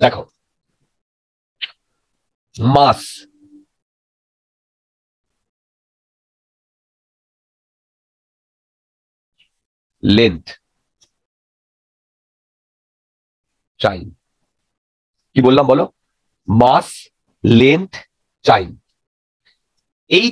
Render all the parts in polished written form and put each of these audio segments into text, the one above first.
দেখো মাস length time, কি বললাম বলো? মাস লেন্থ টাইম, এই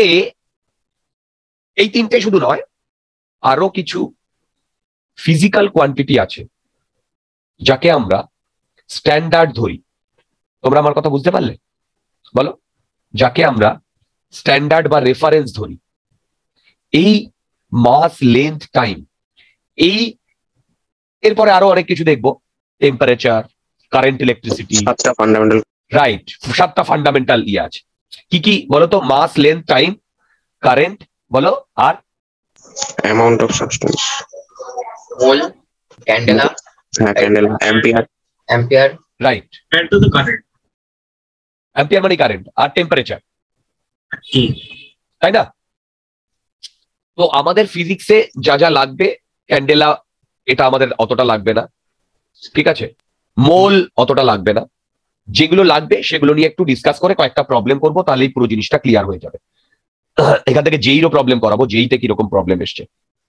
তিনটে শুধু নয়, আরো কিছু ফিজিক্যাল কোয়ান্টিটি আছে যাকে আমরা স্ট্যান্ডার্ড ধরি। তোমরা আমার কথা বুঝতে পারলে? বলো, যাকে আমরা স্ট্যান্ডার্ড বা রেফারেন্স ধরি। এই মাস লেন্থ টাইম, এই এরপরে আরো অনেক কিছু দেখবো, টেম্পারেচার, কারেন্ট, ইলেকট্রিসিটি, সাতটা ফান্ডামেন্টাল। রাইট, 7টা ফান্ডামেন্টাল ইয়ে আছে। কি কি বলো তো? মাস, লেন্থ, টাইম, কারেন্ট, বলো, আর amount of substance. Mole, candela, হ্যাঁ, candela, ampere. Ampere, right, ampere মানে কারেন্ট, আর টেম্পারেচার, তাই না? তো আমাদের ফিজিক্সে যা যা লাগবে, ক্যান্ডেলা এটা আমাদের অতটা লাগবে না, ঠিক আছে? মোল অতটা লাগবে না। যেগুলো লাগবে সেগুলো নিয়ে একটু ডিসকাস করে কয়েকটা প্রবলেম করবো, তাহলেই পুরো জিনিসটা ক্লিয়ার হয়ে যাবে। এখান থেকে জেইরও প্রবলেম করাবো, জেইতে কিরকম প্রবলেম এসছে।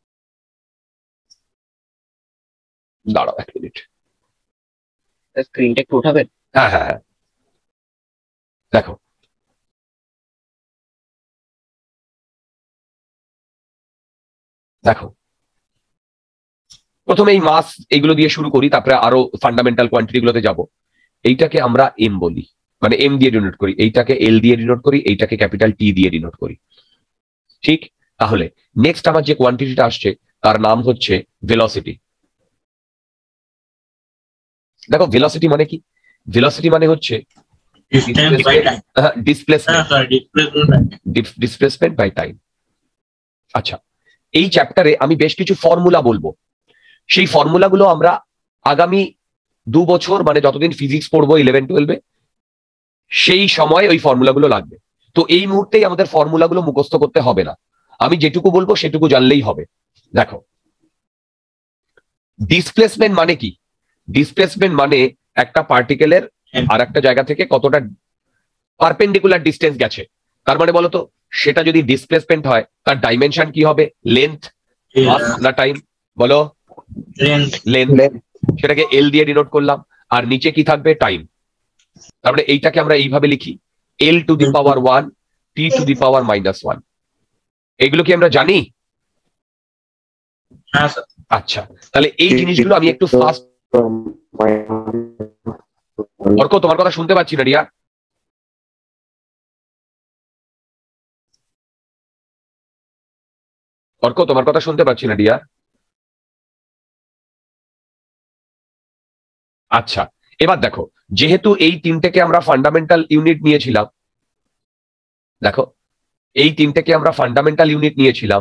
দাঁড়াও 1 মিনিট, স্ক্রিনটা একটু উঠাবেন? হ্যাঁ হ্যাঁ হ্যাঁ, দেখো দেখো প্রথমে এই মাস এগুলো দিয়ে শুরু করি, তারপরে আরো ফান্ডামেন্টাল কোয়ান্টিটি গুলোতে যাবো। এইটাকে আমরা এম বলি, মানে এম দিয়ে ডিনোট করি, এইটাকে এল দিয়ে ডিনোট করি, এইটাকে ক্যাপিটাল টি দিয়ে ডিনোট করি, ঠিক? তাহলে নেক্সট আমার যে কোয়ান্টিটিটা আসছে তার নাম হচ্ছে ভেলোসিটি। দেখো ভেলোসিটি মানে কি? ভেলোসিটি মানে হচ্ছে ডিসপ্লেসমেন্ট বাই টাইম। আচ্ছা, এই চ্যাপ্টারে আমি বেশ কিছু ফর্মুলা বলবো। সেই ফর্মুলাগুলো আমরা আগামী 2 বছর, মানে যতদিন ফিজিক্স পড়বো 11-12-এ, সেই সময় ওই ফর্মুলাগুলো লাগবে। তো এই মুহূর্তেই আমাদের ফর্মুলাগুলো মুখস্থ করতে হবে না, আমি যেটুকু বলবো সেটুকু জানলেই হবে। দেখো, ডিসপ্লেসমেন্ট মানে কি? ডিসপ্লেসমেন্ট মানে একটা পার্টিকেলের আর একটা জায়গা থেকে কতটা পারপেন্ডিকুলার ডিস্টেন্স গেছে। তার মানে বলতো, সেটা যদি ডিসপ্লেসমেন্ট হয় তার ডাইমেনশন কি হবে? লেন্থ না টাইম? বলো, লেন্থ। সেটাকে এল দিয়ে ডিনোট করলাম, আর নিচে কি থাকবে? টাইম। তারপরে এইটাকে আমরা এইভাবে লিখি, এল to the power 1, T to the power -1। এগুলো কি আমরা জানি? আচ্ছা, তাহলে এই জিনিসগুলো আমি একটু ফাস্ট। অর্ক, তোমার কথা শুনতে পাচ্ছি না রিয়া। অর্ক, তোমার কথা শুনতে পাচ্ছি না রিয়া। আচ্ছা, এবার দেখো, যেহেতু এই তিনটেকে আমরা ফান্ডামেন্টাল ইউনিট নিয়েছিলাম, দেখো এই তিনটেকে আমরা ফান্ডামেন্টাল ইউনিট নিয়েছিলাম,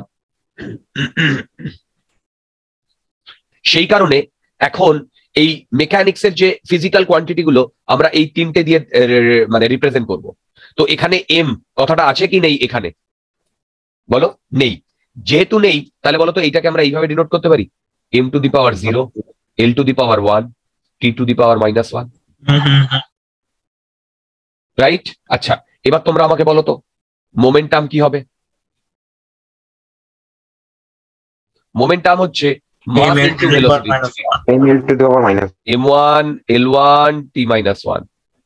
সেই কারণে এখন এই মেকানিক্সের যে ফিজিক্যাল কোয়ান্টিটি গুলো আমরা এই তিনটে দিয়ে মানে রিপ্রেজেন্ট করব। তো এখানে এম কথাটা আছে কি নেই? এখানে বলো, নেই। যেহেতু নেই, তাহলে বলো তো এইটাকে আমরা এইভাবে ডিনোট করতে পারি, M to the power 0, L to the power 1, T to the power -1, right? আচ্ছা, এবার তোমরা আমাকে বলো তো মোমেন্টাম কি হবে? মোমেন্টাম হচ্ছে মাস into velocity, m1 l1 t-1,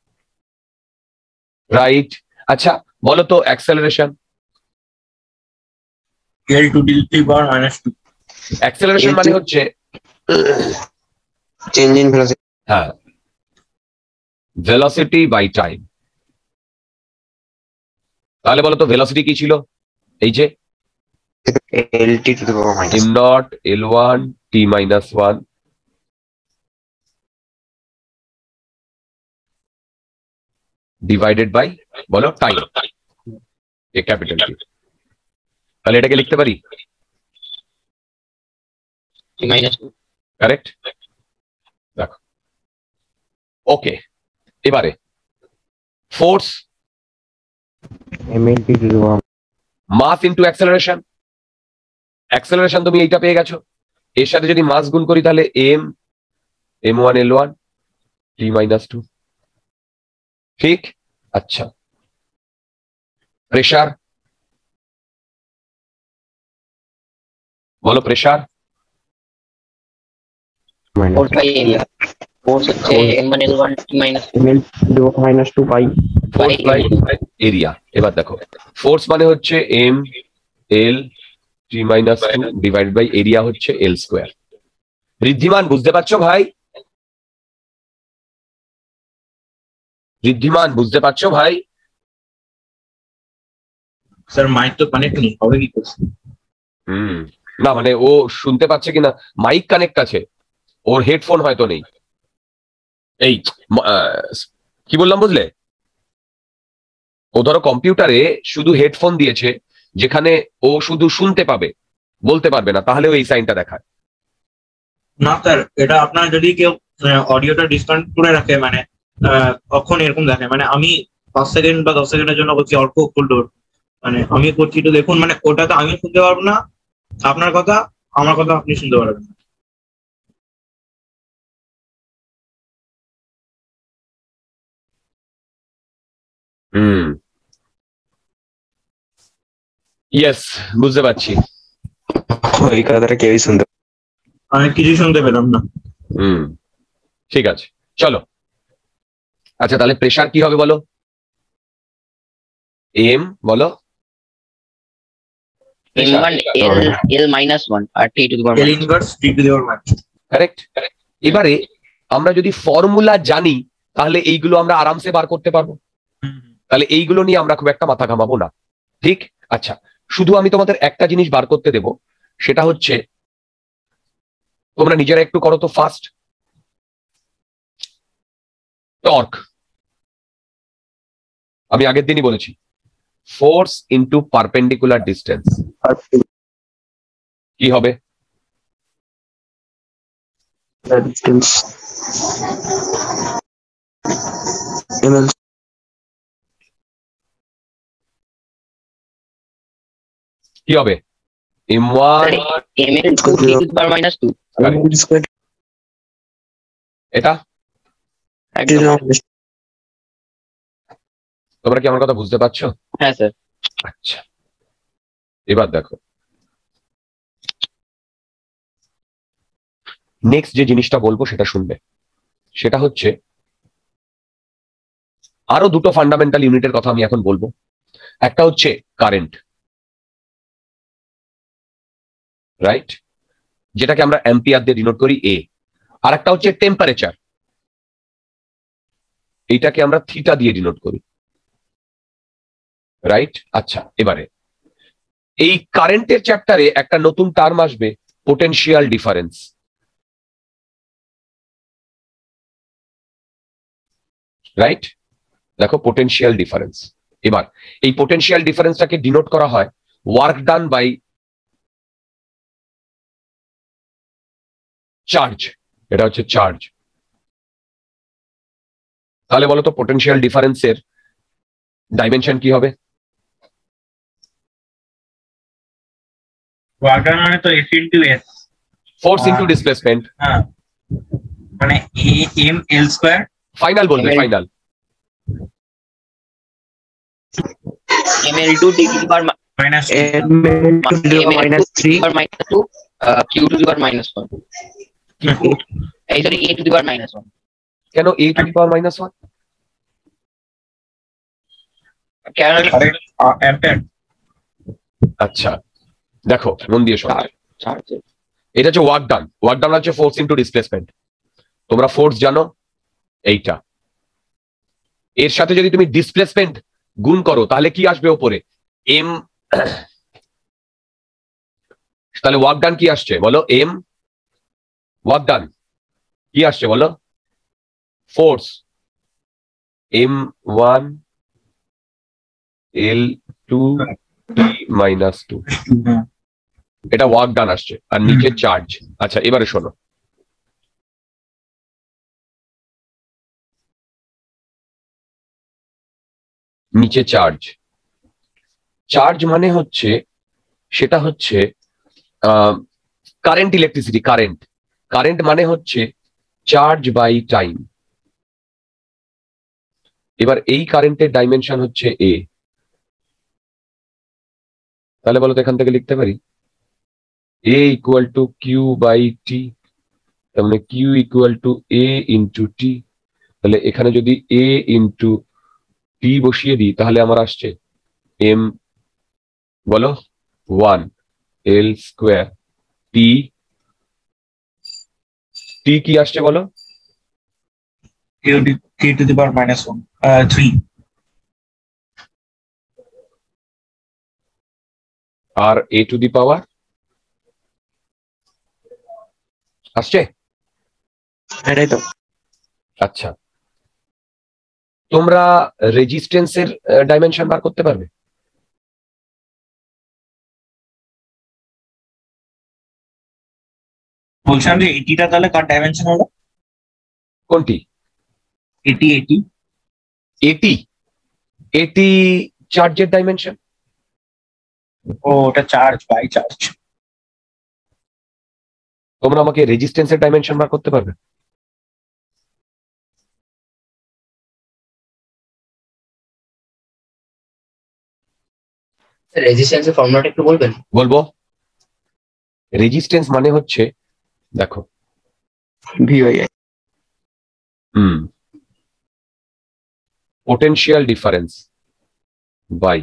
right? আচ্ছা, বলো তো acceleration. L to the power -2. Acceleration মানে হচ্ছে চেঞ্জ ইন ভেলোসিটি। হ্যাঁ, ভেলোসিটি বাই টাইম। তাহলে বলো তো ভেলোসিটি কি ছিল? এই যে lt to the power m naught l1 t-1 divided by, বলো, টাইম, এ ক্যাপিটাল টি। তাহলে এটাকে লিখতে পারি -2। কারেক্ট? দেখো, ওকে, এবারে force, mlt to the power mass into acceleration. Acceleration তুমি এইটা পেয়ে গেছো, এর সাথে যদি মাস গুণ করি তাহলে m m1 l1, T-2 ঠিক। আচ্ছা, প্রেসার বলো, pressure force by area. Force হচ্ছে m1 l1 t minus -2 পাই। Force by area. এবার দেখো, ফোর্স মানে হচ্ছে M L T-2 divide by area হচ্ছে এল স্কোয়ার। ঋদ্ধিমান বুঝতে পারছো ভাই? ঋদ্ধিমান বুঝতে পারছো ভাই? স্যার মাইক তো কানেক্ট নেই, হবে কি করছে? না মানে ও শুনতে পাচ্ছে কিনা, মাইক কানেক্ট আছে, ওর হেডফোন হয়তো নেই। এই কি বললাম বুঝলে, ও ধরো কম্পিউটারে শুধু হেডফোন দিয়েছে, যেখানে ও শুধু শুনতে পাবে, বলতে পারবে না, তাহলে ও এই সাইনটা দেখায়। না স্যার, এটা আপনার যদি কেউ অডিওটা ডিসকানেক্ট করে রাখে, মানে তখন এরকম দেখে, মানে আমি 5 সেকেন্ড বা 10 সেকেন্ডের জন্য করছি অল্প হোল্ড, মানে আমি করছি, তো দেখুন, মানে ওটাতে আমি শুনতে পারবো না আপনার কথা, আমার কথা আপনি শুনতে পারবেন না। ইয়েস, বুঝতে পারছি। ওই কথাটা কেউই শুনতে আমি কিছু শুনতে পেলাম না। ঠিক আছে, চলো। আচ্ছা, তাহলে প্রেসার কি হবে বলো? এম বলো। m1 l minus 1 আর t to the power L inverse T to the power minus. Correct. এবারে আমরা যদি ফর্মুলা জানি, তাহলে এইগুলো আমরা আরামসে বার করতে পারবো, তাহলে এইগুলো নিয়ে আমরা খুব একটা মাথা ঘামাবো না, ঠিক? আচ্ছা, শুধু আমি তোমাদের একটা জিনিস বার করতে দেব, সেটা হচ্ছে তোমরা নিজেরা একটু করো তো ফার্স্ট। টর্ক আমি আগের দিনই বলেছি, ফোর্স ইন্টু পারপেন্ডিকুলার ডিস্টেন্স কি হবে? ডিস্টেন্স ml কি হবে? m1 ml 2 t to the power minus 2 square. এটা একদম। তোমরা কি আমার কথা বুঝতে পারছো? হ্যাঁ স্যার। আচ্ছা, এবার দেখো, নেক্সট যে জিনিসটা বলবো সেটা শুনবে। সেটা হচ্ছে আরো দুটো ফান্ডামেন্টাল ইউনিটের কথা আমি এখন বলবো। একটা হচ্ছে কারেন্ট, রাইট, যেটাকে আমরা অ্যাম্পিয়ার দিয়ে ডিনোট করি এ। আর একটা হচ্ছে টেম্পারেচার, এইটাকে আমরা থিটা দিয়ে ডিনোট করি, রাইট। আচ্ছা, এবারে এই কারেন্টের চ্যাপ্টারে একটা নতুন টার্ম আসবে, পোটেনশিয়াল ডিফারেন্স, রাইট। দেখো, পোটেনশিয়াল ডিফারেন্স। এবার এই পোটেনশিয়াল ডিফারেন্সটাকে ডিনোট করা হয় ওয়ার্ক ডান বাই চার্জ। এটা হচ্ছে চার্জ। তাহলে বলো তো পোটেনশিয়াল ডিফারেন্সের ডাইমেনশন কি হবে? ওয়ার্ক ডান মানে তো F into S, force into displacement. হ্যাঁ, মানে এ এম এল স্কয়ার। ফাইনাল বলবে, final. ml 2 t to the power minus minus 3 minus 2 q to the power minus 1 এই sorry a to the power minus 1 কেন a to the power minus 1? কেন? Ampere. আচ্ছা, দেখো মন দিয়ে শোনো, চার্জ এটা হচ্ছে ওয়ার্ক ডান। ওয়ার্ক ডান হচ্ছে ফোর্স ইনটু ডিসপ্লেসমেন্ট। তোমরা ফোর্স জানো এইটা, এর সাথে যদি তুমি ডিসপ্লেসমেন্ট গুণ করো তাহলে কি আসবে ওপরে? এম। তাহলে ওয়ার্ক ডান কি আসছে বলো? এম। ওয়ার্ক ডান কি আসছে বলো? ফোর্স m1 l2 t-2, এটা ওয়ার্ক ডান আসছে, আর নিচে চার্জ। আচ্ছা, এবারে শোনো, নিচে চার্জ। চার্জ মানে হচ্ছে, সেটা হচ্ছে কারেন্ট, ইলেকট্রিসিটি কারেন্ট। কারেন্ট মানে হচ্ছে চার্জ বাই টাইম। এবার এই কারেন্টের ডাইমেনশন হচ্ছে এ, তাহলে বলো তো এখান থেকে লিখতে পারি A equal to Q by T, তার মানে Q equal to A into T. তাহলে এখানে যদি এ ইন্টু টি বসিয়ে দিই তাহলে আমার আসছে এম, বলো 1 এল স্কোয়ার টি, টি কি আসছে বলো? k to the power minus 1 3 আর এ টু দি পাওয়ার আসছে। এটাই তো। আচ্ছা, তোমরা রেজিস্ট্যান্সের ডাইমেনশন বার করতে পারবে? বলছিলাম যে এটিটা তাহলে কার ডাইমেনশন হলো? কোনটি? এটি এটি, এটি চার্জের ডাইমেনশন। ও ওটা চার্জ বাই চার্জ। তোমরা আমাকে রেজিস্ট্যান্সের ডাইমেনশন বার করতে পারবে? রেজিস্ট্যান্সের ফর্মুলাটা একটু বলবেন? বলবো। রেজিস্ট্যান্স মানে হচ্ছে, দেখো, V by I. Potential difference by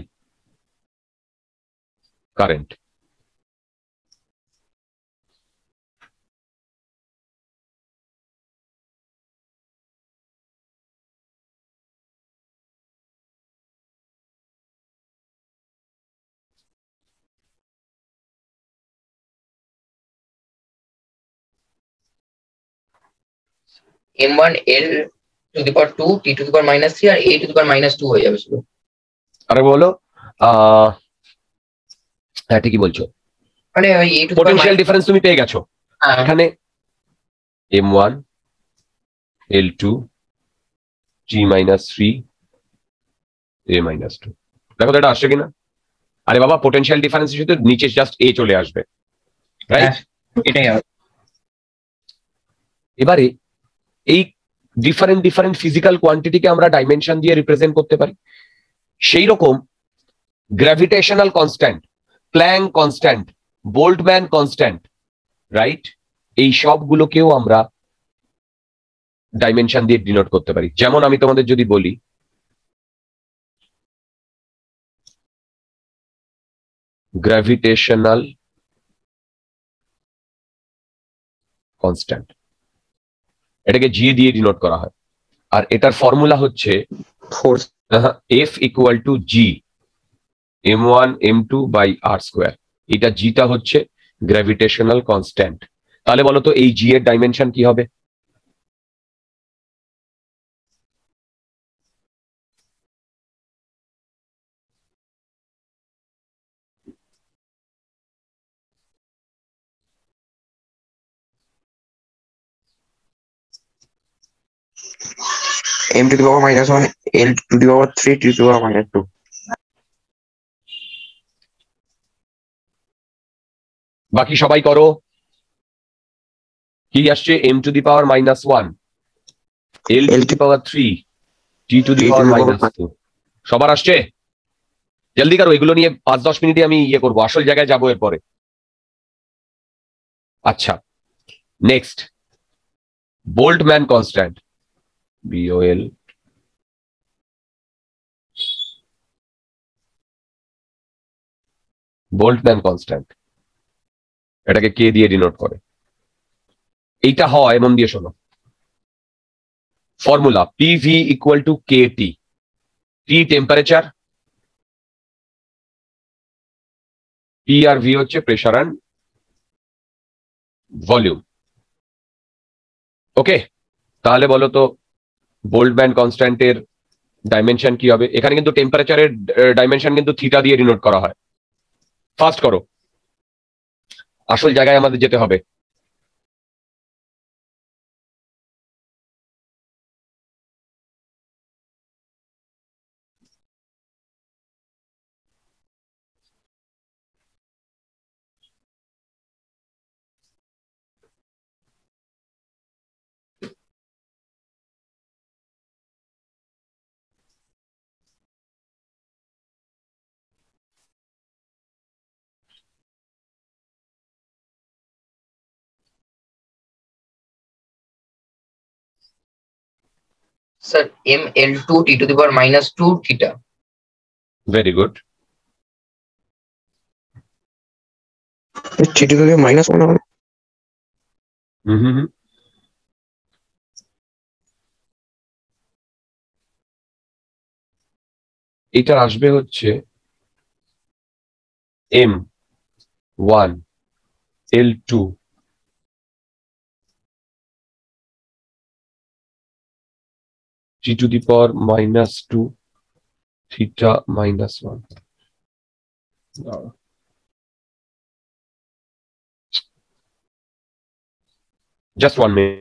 current. m1 l to the power 2 t to the power minus 3 আর a to the power minus 2 হয়ে যাবে শুধু। আরে বলো, হ্যাঁ ঠিকই বলছো। মানে ওই a to the potential power difference তুমি পেয়ে গেছো এখানে, m1 l2 g minus 3 a minus 2। দেখো তো এটা আসছে কিনা? আরে বাবা, পোটেনশিয়াল ডিফারেন্স শুধু নিচে জাস্ট এ চলে আসবে, রাইট? এটাই হবে। এবারে এই ডিফারেন্ট ডিফারেন্ট ফিজিক্যাল কোয়ান্টিটিকে আমরা ডাইমেনশন দিয়ে রিপ্রেজেন্ট করতে পারি। সেই রকম gravitational constant, Planck constant, Boltzmann constant, right, এই সবগুলোকেও আমরা ডাইমেনশন দিয়ে ডিনোট করতে পারি। যেমন আমি তোমাদের যদি বলি গ্র্যাভিটেশনাল কনস্ট্যান্ট, এটাকে জি দিয়ে ডিনোট করা হয়, আর এটার ফর্মুলা হচ্ছে force. F equal to G m1 m2 by R square. এটা জিটা হচ্ছে গ্র্যাভিটেশনাল কনস্ট্যান্ট। তাহলে বলো তো এই জি এর ডাইমেনশন কি হবে? M to the power minus 1 L to the power 3 to the power minus 2। বাকি সবাই করো। কি আসছে? M to the power minus 1 L to the power 3 T to the power minus 2। সবার আসছে? জলদি করো, এগুলো নিয়ে 5-10 মিনিটে আমি ইয়ে করবো, আসল জায়গায় যাবো এরপরে। আচ্ছা, next Boltzmann constant, BOL, Boltzmann constant, এটাকে কে দিয়ে ডিনোট করে? এইটা হয়, মন দিয়ে শোনো, formula PV equal to K T. T temperature, P আর ভি হচ্ছে প্রেশার অ্যান্ড ভলিউম। ওকে, তাহলে বলো তো বোল্টম্যান কনস্ট্যান্টের ডাইমেনশন কি হবে? এখানে কিন্তু টেম্পারেচারের ডাইমেনশন কিন্তু থিটা দিয়ে ডিনোট করা হয়। ফার্স্ট করো, আসল জায়গায় আমাদের যেতে হবে। Sir, m L2 t to the power minus 2 theta. Very good. T to the -1 হবে। হুম হুম হুম। এটা আসবে হচ্ছে M1 L2 t to the power -2 theta -1। Just 1 minute.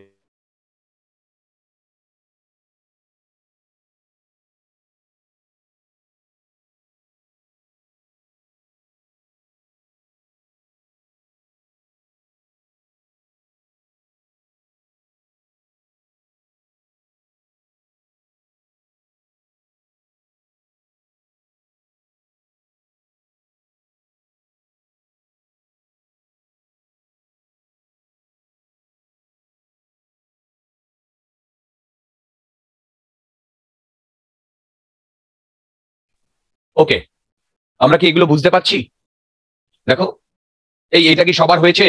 ওকে, আমরা কি এগুলো বুঝতে পারছি? দেখো, এইটা কি সবার হয়েছে?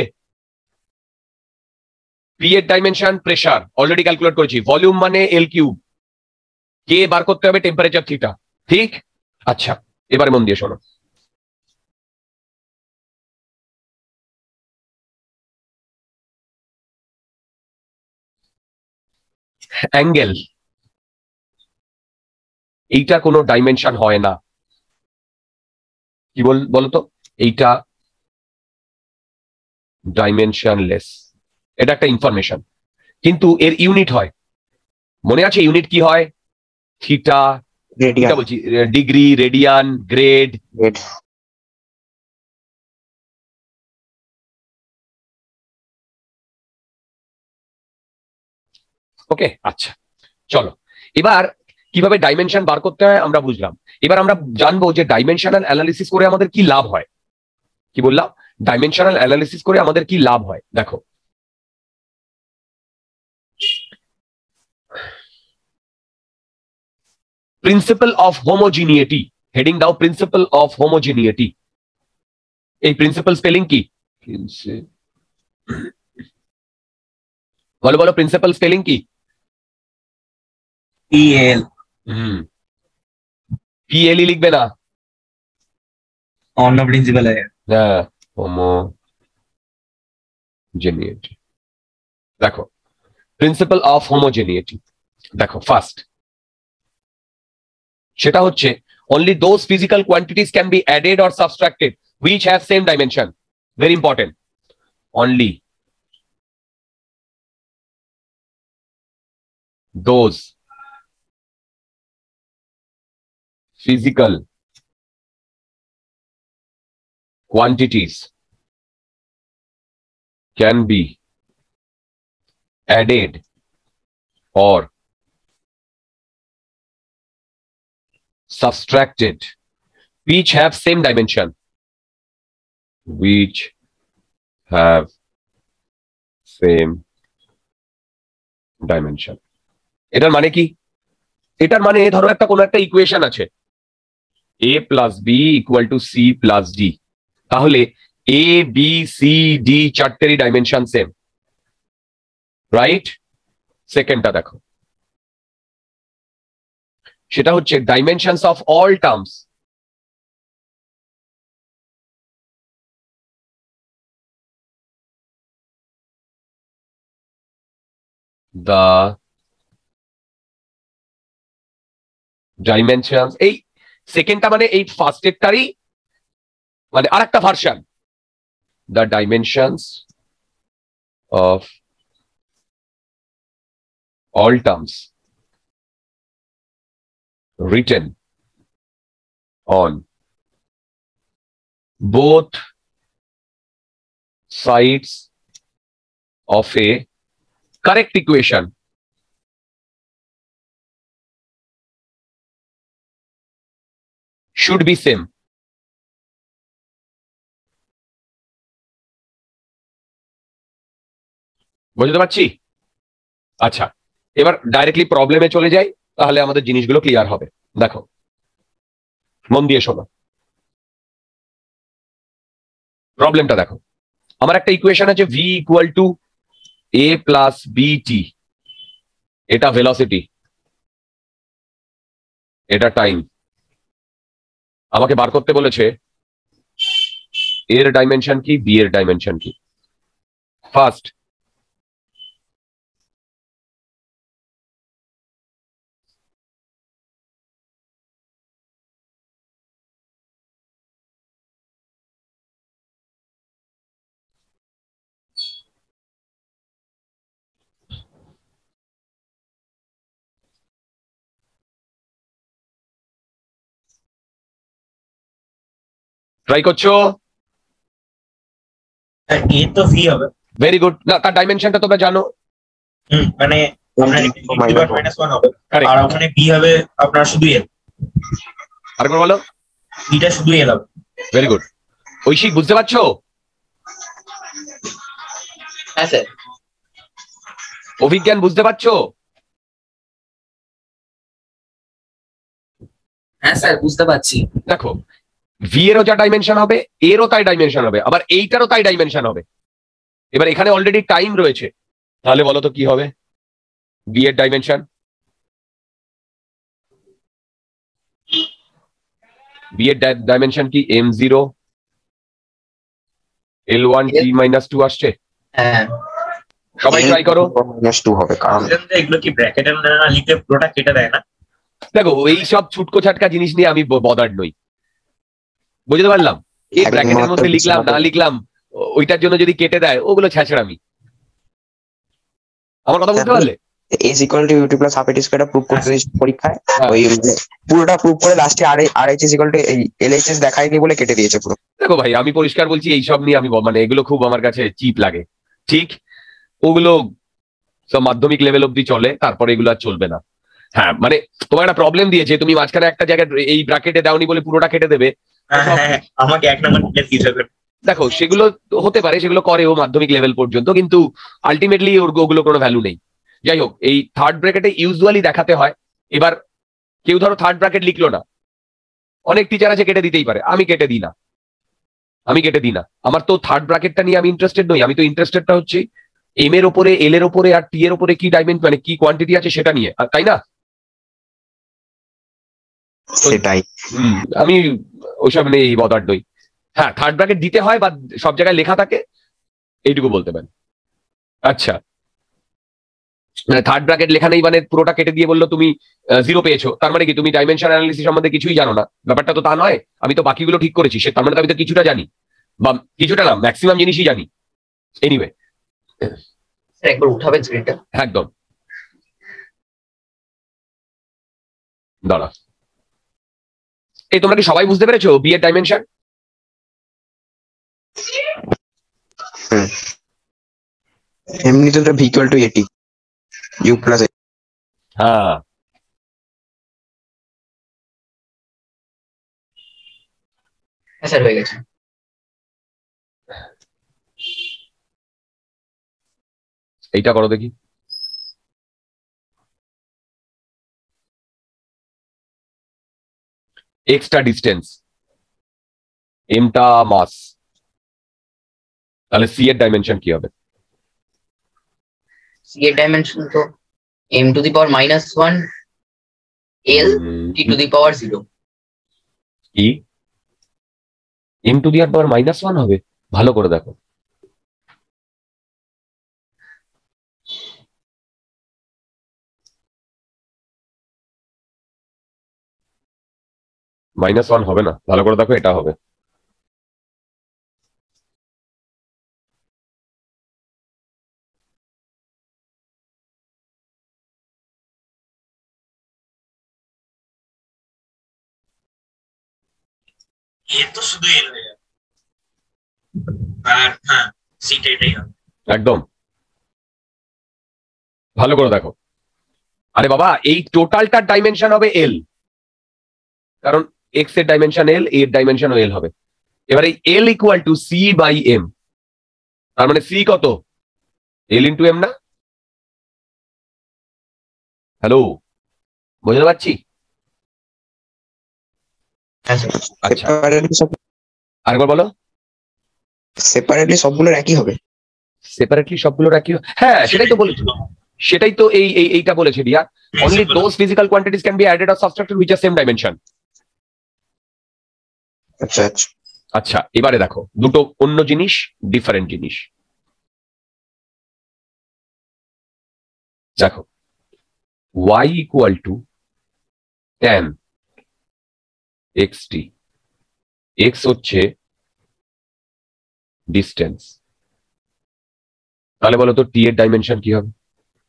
পি এর ডাইমেনশন প্রেসার অলরেডি ক্যালকুলেট করেছি, ভলিউম মানে এল কিউব, কে বার করতে হবে টেম্পারেচার থিটা, ঠিক? আচ্ছা, এবারে মন দিয়ে শোনো। অ্যাঙ্গেল, এইটা কোনো ডাইমেনশন হয় না। কি বলতো, এইটা ডাইমেনশনলেস, এটা একটা ইনফরমেশন, কিন্তু এর ইউনিট হয়, মনে আছে ইউনিট কি হয়? Theta, radian. বলছি ডিগ্রি, রেডিয়ান, গ্রেড। ওকে, আচ্ছা চলো, এবার কিভাবে ডাইমেনশন বার করতে হয় আমরা বুঝলাম। এবার আমরা জানবো যে ডাইমেনশনাল অ্যানালিসিস করে আমাদের কি লাভ হয়। কি বললাম? ডাইমেনশনাল অ্যানালিসিস করে আমাদের কি লাভ হয় দেখো। প্রিন্সিপাল অফ হোমোজিনিয়েটি, হেডিং দাও প্রিন্সিপাল অফ হোমোজিনিয়েটি। এই প্রিন্সিপাল স্পেলিং কি? বলো বলো, প্রিন্সিপাল স্পেলিং কি? PL। PLE লিখবে না, অন্য প্রিন্সিপাল है। হ্যাঁ, হোমোজেনিয়েটি। দেখো, প্রিন্সিপাল অফ হোমোজেনিয়েটি দেখো, ফার্স্ট সেটা হচ্ছে only those physical quantities can be added or subtracted which have same dimension. Very important. Only those physical quantities can be added or subtracted which have same dimension, which have same dimension. এটার মানে কি? এটার মানে ধরো একটা কোনো একটা equation আছে, a plus B equal to C plus D, তাহলে এ বি সি ডি চারটেরই ডাইমেনশন সেম, রাইট? সেকেন্ডটা দেখো, সেটা হচ্ছে dimensions of all terms. the dimensions, এই সেকেন্ডটা মানে এই ফার্স্টেরটারই মানে আরেকটা version, the dimensions of all terms written on both sides of a correct equation should be same. বুঝতে পারছি? আচ্ছা, এবার ডাইরেক্টলি প্রবলেমে চলে যাই। তাহলে আমাদের জিনিসগুলো ক্লিয়ার হবে। দেখো, মন দিয়ে শোনো, প্রবলেমটা দেখো। আমার একটা ইকুয়েশন আছে, V equal to A plus B T. এটা ভেলোসিটি, এটা টাইম। আমাকে বার করতে বলেছে এর ডাইমেনশন কি, বি এর ডাইমেনশন কি। ফার্স্ট ট্রাই করছো? এ তো ভি হবে। Very good. না, তার ডাইমেনশনটা তোমরা জানো। মানে আপনার -1 হবে, Correct. আর ওখানে বি হবে আপনার শুধু এল। আরেকবার বলো। বিটা শুধু এল হবে। Very good. ঐশিক, বুঝতে পারছো? হ্যাঁ স্যার। অভিজ্ঞান, বুঝতে পারছো? হ্যাঁ স্যার, বুঝতে পারছি। দেখো, ভি এরও যা ডাইমেনশন হবে, এরও তাই ডাইমেনশন হবে, আবার এইটারও তাই ডাইমেনশন হবে। এবার এখানে অলরেডি টাইম রয়েছে, তাহলে বলো তো কি হবে বি এর ডাইমেনশন? বি এর ডাইমেনশন কি m0 l1 t-2 আসছে? হ্যাঁ সবাই ট্রাই করো। -2 হবে, কারণ এগুলো কি ব্র্যাকেটে না লিখে পুরোটা কেটে দেয় না? দেখো, এই সব ছুটকো ছাটকা জিনিস নিয়ে আমি বদার্ড নই, বুঝতে পারলাম। এই ব্র্যাকেটের মধ্যে লিখলাম না লিখলাম, ওইটার জন্য যদি কেটে দেয়, ওগুলো ছ্যাঁচড়ামি। আমার কথা বুঝতে পারলে? s equal to u t plus half a t স্কয়ারটা প্রুভ করতে দিয়েছি পরীক্ষায়, হ্যাঁ। ওই পুরোটা প্রুভ করে লাস্টে RHS ইকুয়াল টু এই LHS দেখায়নি বলে কেটে দিয়েছে পুরো। দেখো ভাই, আমি পরিষ্কার বলছি, এইসব নিয়ে আমি মানে এগুলো খুব আমার কাছে চিপ লাগে। ঠিক, ওগুলো সব মাধ্যমিক লেভেল অব্দি চলে, তারপরে এগুলো আর চলবে না। হ্যাঁ, মানে তোমার একটা প্রবলেম দিয়েছে, তুমি মাঝখানে একটা জায়গায় এই ব্র্যাকেটে দাওনি বলে পুরোটা কেটে দেবে। হ্যাঁ, আমাকে 1 নম্বর দিতে হবে। দেখো, সেগুলো হতে পারে, সেগুলো করে ও মাধ্যমিক লেভেল পর্যন্ত, কিন্তু আলটিমেটলি ওগুলো কোনো ভ্যালু নেই। যাই হোক, এই থার্ড ব্র্যাকেটে ইউজুয়ালি দেখাতে হয়। এবার কেউ ধরো থার্ড ব্র্যাকেট লিখলো না, অনেক টিচার আছে কেটে দিতেই পারে, আমি কেটে দিই না। আমার তো থার্ড ব্র্যাকেটটা নিয়ে আমি ইন্টারেস্টেড নই। আমি তো ইন্টারেস্টেডটা হচ্ছে এম এর ওপরে, এল এর ওপরে আর টি এর ওপরে কি ডাইমেনশন, মানে কি কোয়ান্টিটি আছে সেটা নিয়ে, তাই না? সেটাই আমি ওইসব নিয়ে বদার্ড নই। হ্যাঁ, থার্ড ব্র্যাকেট দিতে হয় বা সব জায়গায় লেখা থাকে, এইটুকু বলতে পারেন। আচ্ছা, মানে থার্ড ব্র্যাকেট লেখা নেই মানে পুরোটা কেটে দিয়ে বললো তুমি 0 পেয়েছো, তার মানে কি তুমি ডাইমেনশন অ্যানালিসিস সম্বন্ধে কিছুই জানো না? ব্যাপারটা তো তা নয়। আমি তো বাকিগুলো ঠিক করেছি, তার মানে তো আমি তো কিছুটা জানি, বা কিছুটা না, ম্যাক্সিমাম জিনিসই জানি। এনিওয়ে, স্যার একবার উঠাবেন স্ক্রিনটা? একদম। দাঁড়া, এই তোমরা কি সবাই বুঝতে পেরেছো বি এর ডাইমেনশন? এমনিতে তো v equal to a t u plus হ্যাঁ, হ্যাঁ স্যার, হয়ে গেছে। এইটা করো দেখি। এক্সট্রা ডিস্টেন্স, এমটা মাস, তাহলে সি এর ডাইমেনশন কি হবে? সি এর ডাইমেনশন তো m⁻⁻1 l t⁻0। কি m⁻⁻1 হবে? ভালো করে দেখো। -1 হবে না, ভালো করে দেখো, এটা হবে। এ তো শুধু এল হয়ে যাবে, আর হ্যাঁ সিটা এটাই হবে। একদম ভালো করে দেখো। আরে বাবা, এই টোটালটার ডাইমেনশন হবে এল, কারণ এক্স এর ডাইমেনশন এল, এর ডাইমেনশন এল হবে। এবার এই L equal to C by M, তার মানে সি কত? এল ইন্টু এম না? হ্যালো, বুঝতে পারছি? হ্যাঁ স্যার। আচ্ছা, সেপারেটলি সব আরেকবার বলো। সেপারেটলি সবগুলোর একই হবে। সেপারেটলি সবগুলো রাখি, হ্যাঁ সেটাই তো বলেছি, সেটাই তো এইটা বলেছে dear. Only those physical quantities can be added or subtracted which are same dimension. আচ্ছা আচ্ছা। আচ্ছা, এবারে দেখো দুটো অন্য জিনিস, ডিফারেন্ট জিনিস। দেখো y equal to tan xt, x হচ্ছে ডিস্টেন্স, তাহলে বলো তো t এর ডাইমেনশন কি হবে?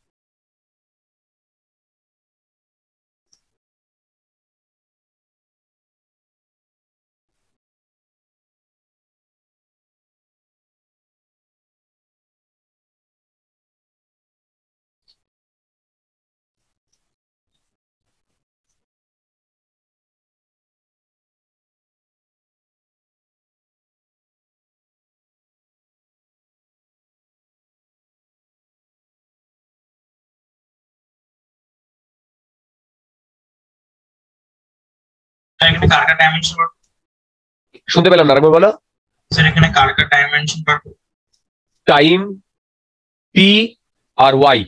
এখানে কার কার ডাইমেনশন পাবো? শুনতে পেলাম না, আরেকবার বলো। স্যার এখানে কার কার ডাইমেনশন পাবো? টাইম t আর y।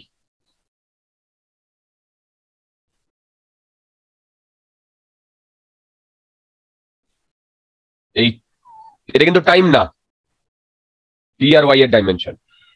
এই এটা কিন্তু টাইম না, t আর y এর ডাইমেনশন।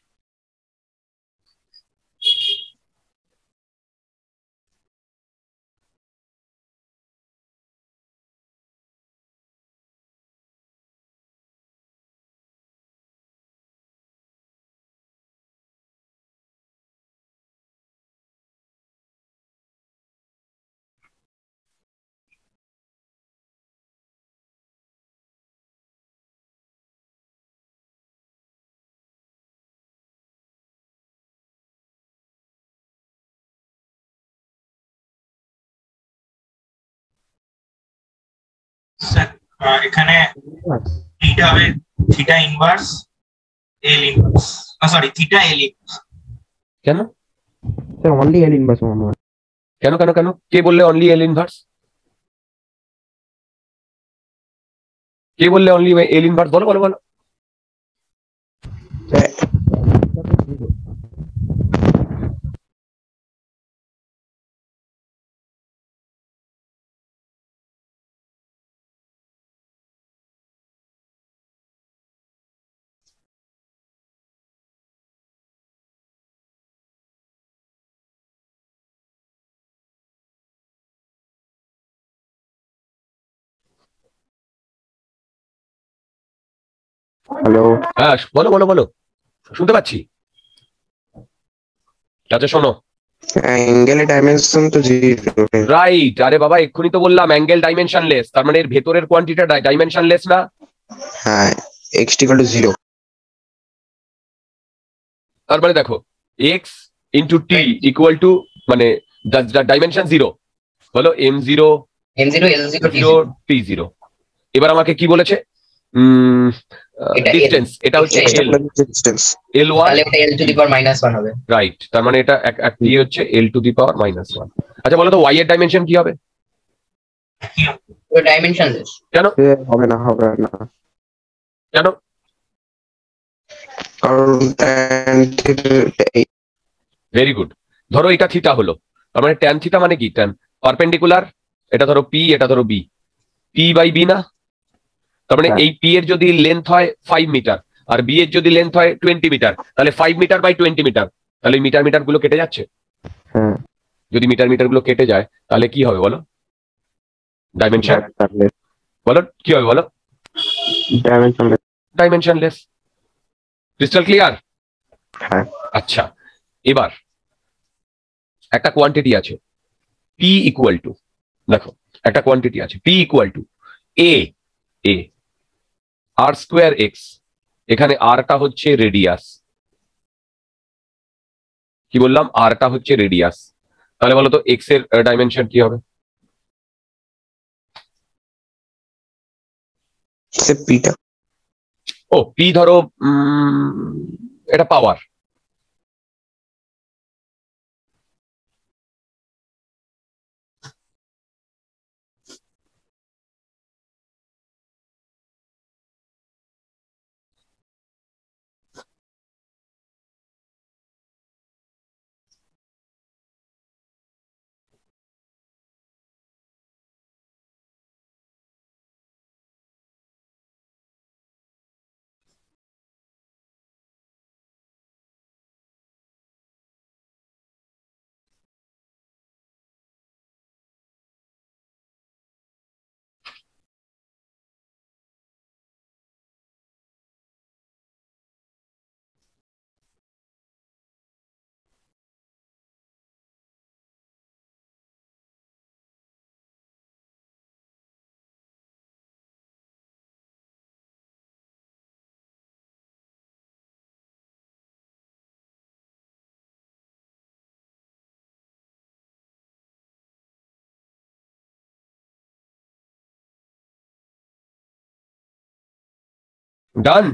স্যার এখানে থিটা হবে theta inverse L inverse, sorry theta L inverse. কেন স্যার অনলি এল ইনভার্স মনে হয়। কেন কেন কেন কে বললে অনলি এল ইনভার্স? কে বললে অনলি এল ইনভার্স? বলো বলো বলো। হ্যালো। হ্যাঁ বলো বলো বলো, শুনতে পাচ্ছি। আচ্ছা শোনো, অ্যাঙ্গেলের ডাইমেনশন তো 0। রাইট, আরে বাবা এক্ষুনি তো বললাম অ্যাঙ্গেল ডাইমেনশনলেস, তার মানে এর ভেতরের কোয়ান্টিটিটা ডাইমেনশনলেস না? হ্যাঁ, x ইকুয়াল টু 0। তার মানে দেখো x into T equal to মানে ডাইমেনশন 0, বলো m0 M0 L0 0 t0। এবার আমাকে কি বলেছে? এটা L। ডিস্টেন্স, এটা হচ্ছে এটা l, ডিস্টেন্স l1, তাহলে ওটা L টু দি পাওয়ার -1 হবে। রাইট, তার মানে এটা এক দিয়ে হচ্ছে l টু দি পাওয়ার -1। আচ্ছা বলো তো y এর ডাইমেনশন কি হবে? ওটা ডাইমেনশনলেস। কেন হবে না, হবে না, কেন? কারণ tan থিটা ভেরি গুড, ধরো এটা থিটা হলো, তার মানে ট্যান থিটা মানে কি? ট্যান পারপেন্ডিকুলার, এটা ধরো p, এটা ধরো b, p বাই b না? তার মানে এই p এর যদি লেন্থ হয় 5 মিটার আর b এর যদি লেন্থ হয় 20 মিটার, তাহলে 5 মিটার বাই 20 মিটার, তাহলে মিটার মিটার গুলো কেটে যাচ্ছে। হ্যাঁ, যদি মিটার মিটার গুলো কেটে যায় তাহলে কি হবে বলো? ডাইমেনশন বলো কি হবে বলো? ডাইমেনশনলেস। ডাইমেনশনলেস। Crystal clear? হ্যাঁ। আচ্ছা, এবার একটা কোয়ান্টিটি আছে p ইকুয়াল টু, দেখো একটা কোয়ান্টিটি আছে p equal to a a r square x, এখানে rটা হচ্ছে রেডিয়াস, কি বললাম? rটা হচ্ছে রেডিয়াস, তাহলে বলো তো x এর ডাইমেনশন কি হবে? সে পিটা ও p ধরো এটা power, done.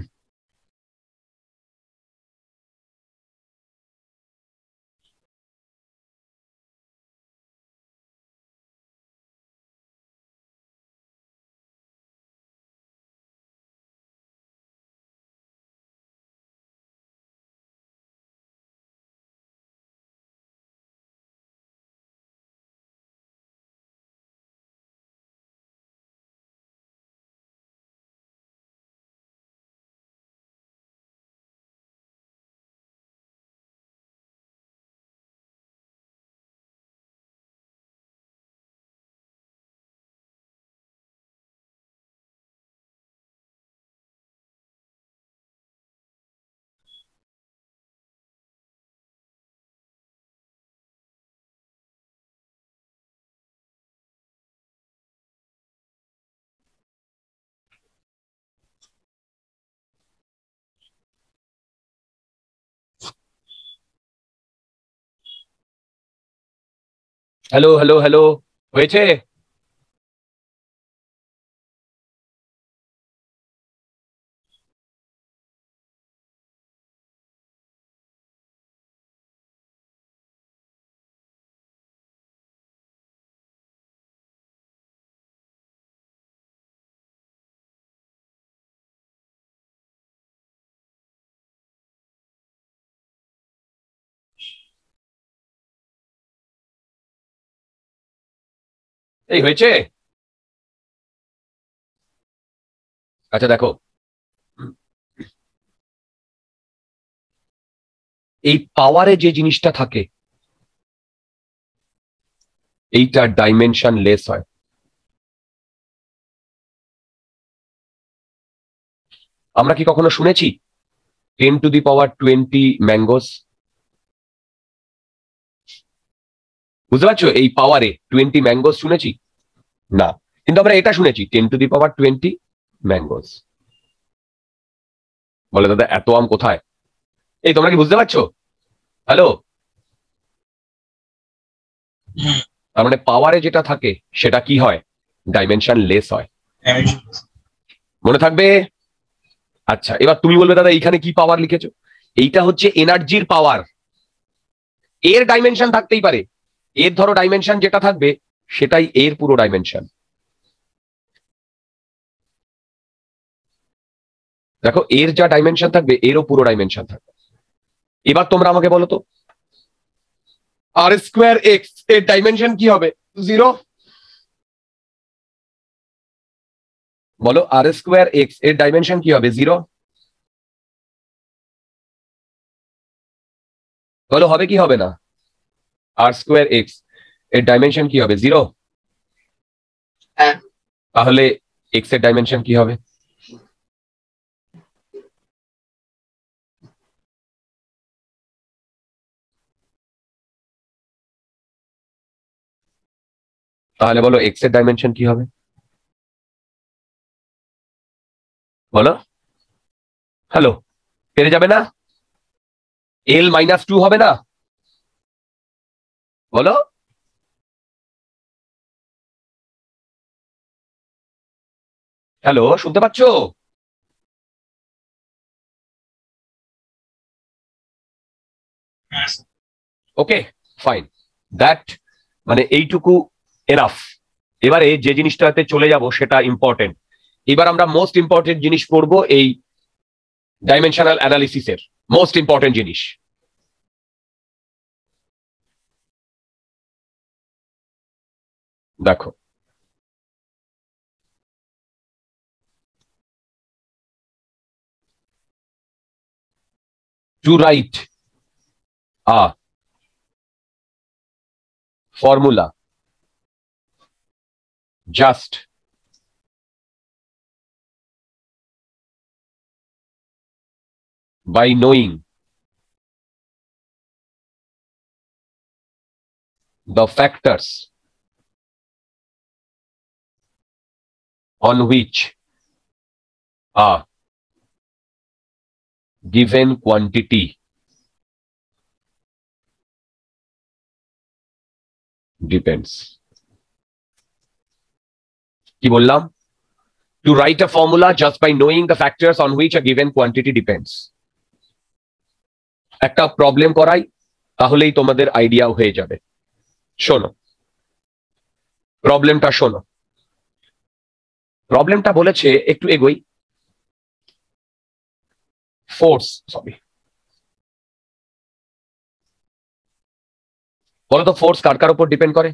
Hello hello hello, হয়েছে? এই হয়েছে? আচ্ছা দেখো, এই পাওয়ারে যে জিনিসটা থাকে এইটার ডাইমেনশন লেস হয়। আমরা কি কখনো শুনেছি 10⁻20 ম্যাঙ্গোস? বুঝতে পারছো? এই পাওয়ারে 20 ম্যাঙ্গোস শুনেছি না, কিন্তু আমরা এটা শুনেছি 10⁻20 ম্যাঙ্গোস। বলে দাদা এত আম কোথায়? এই তোমরা কি বুঝতে পারছো? হ্যালো, তার মানে পাওয়ারে যেটা থাকে সেটা কি হয়? ডাইমেনশন লেস হয়। মনে থাকবে? আচ্ছা, এবার তুমি বলবে দাদা এইখানে কি পাওয়ার লিখেছো? এইটা হচ্ছে এনার্জির পাওয়ার। এর ডাইমেনশন থাকতেই পারে, এর ধরো ডাইমেনশন যেটা থাকবে সেটাই এর পুরো ডাইমেনশন। দেখো, এর যা ডাইমেনশন থাকবে এরও পুরো ডাইমেনশন থাকবে। এবার তোমরা আমাকে বলো তো, r²x এর ডাইমেনশন কি হবে? 0। বলো, r²x এর ডাইমেনশন কি হবে? 0। বলো, হবে কি হবে না? r²x এর ডাইমেনশন কি হবে? 0। হ্যাঁ। তাহলে x এর ডাইমেনশন কি হবে? তাহলে বলো x এর ডাইমেনশন কি হবে? বলো। হ্যালো, পেরে যাবে না? l-2 হবে না? বলো। হ্যালো, শুনতে পাচ্ছো? ওকে, ফাইন। দ্যাট মানে এইটুকু এনাফ। এবারে যে জিনিসটাতে চলে যাব সেটা ইম্পর্টেন্ট। এবার আমরা মোস্ট ইম্পর্টেন্ট জিনিস পড়বো, এই ডাইমেনশনাল অ্যানালিসিসের মোস্ট ইম্পর্টেন্ট জিনিস। দেখো, to write a formula just by knowing the factors on which a given quantity depends। কি বললাম? to write a formula just by knowing the factors on which a given quantity depends. একটা problem করাই, তাহলেই তোমাদের idea হয়ে যাবে। শোনো, প্রবলেমটা বলেছে, একটু এগোই। বলো তো ফোর্স কার কার উপর ডিপেন্ড করে?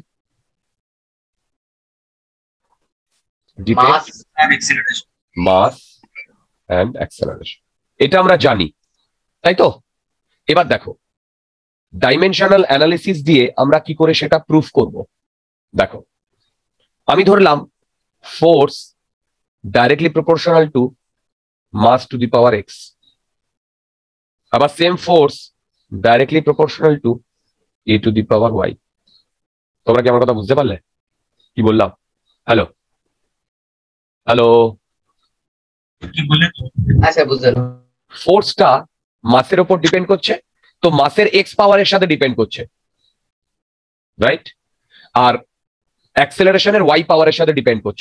মাস মাস অ্যান্ড অ্যাক্সেলারেশন, এটা আমরা জানি, তাই তো? এবার দেখো, ডাইমেনশনাল অ্যানালিসিস দিয়ে আমরা কি করে সেটা প্রুফ করব। দেখো, আমি ধরলাম force directly proportional to mass to the power X, আবার same force directly proportional to A to the power Y. তোমরা কি আমার কথা বুঝতে পারলে? কি বললাম? হ্যালো হ্যালো, কি বললেন? আচ্ছা বুঝলাম। ফোর্সটা মাসের উপর ডিপেন্ড করছে, তো মাসের এক্স পাওয়ারের সাথে ডিপেন্ড করছে, রাইট? আর অ্যাক্সেলারেশনের ওয়াই পাওয়ারের সাথে ডিপেন্ড করছে।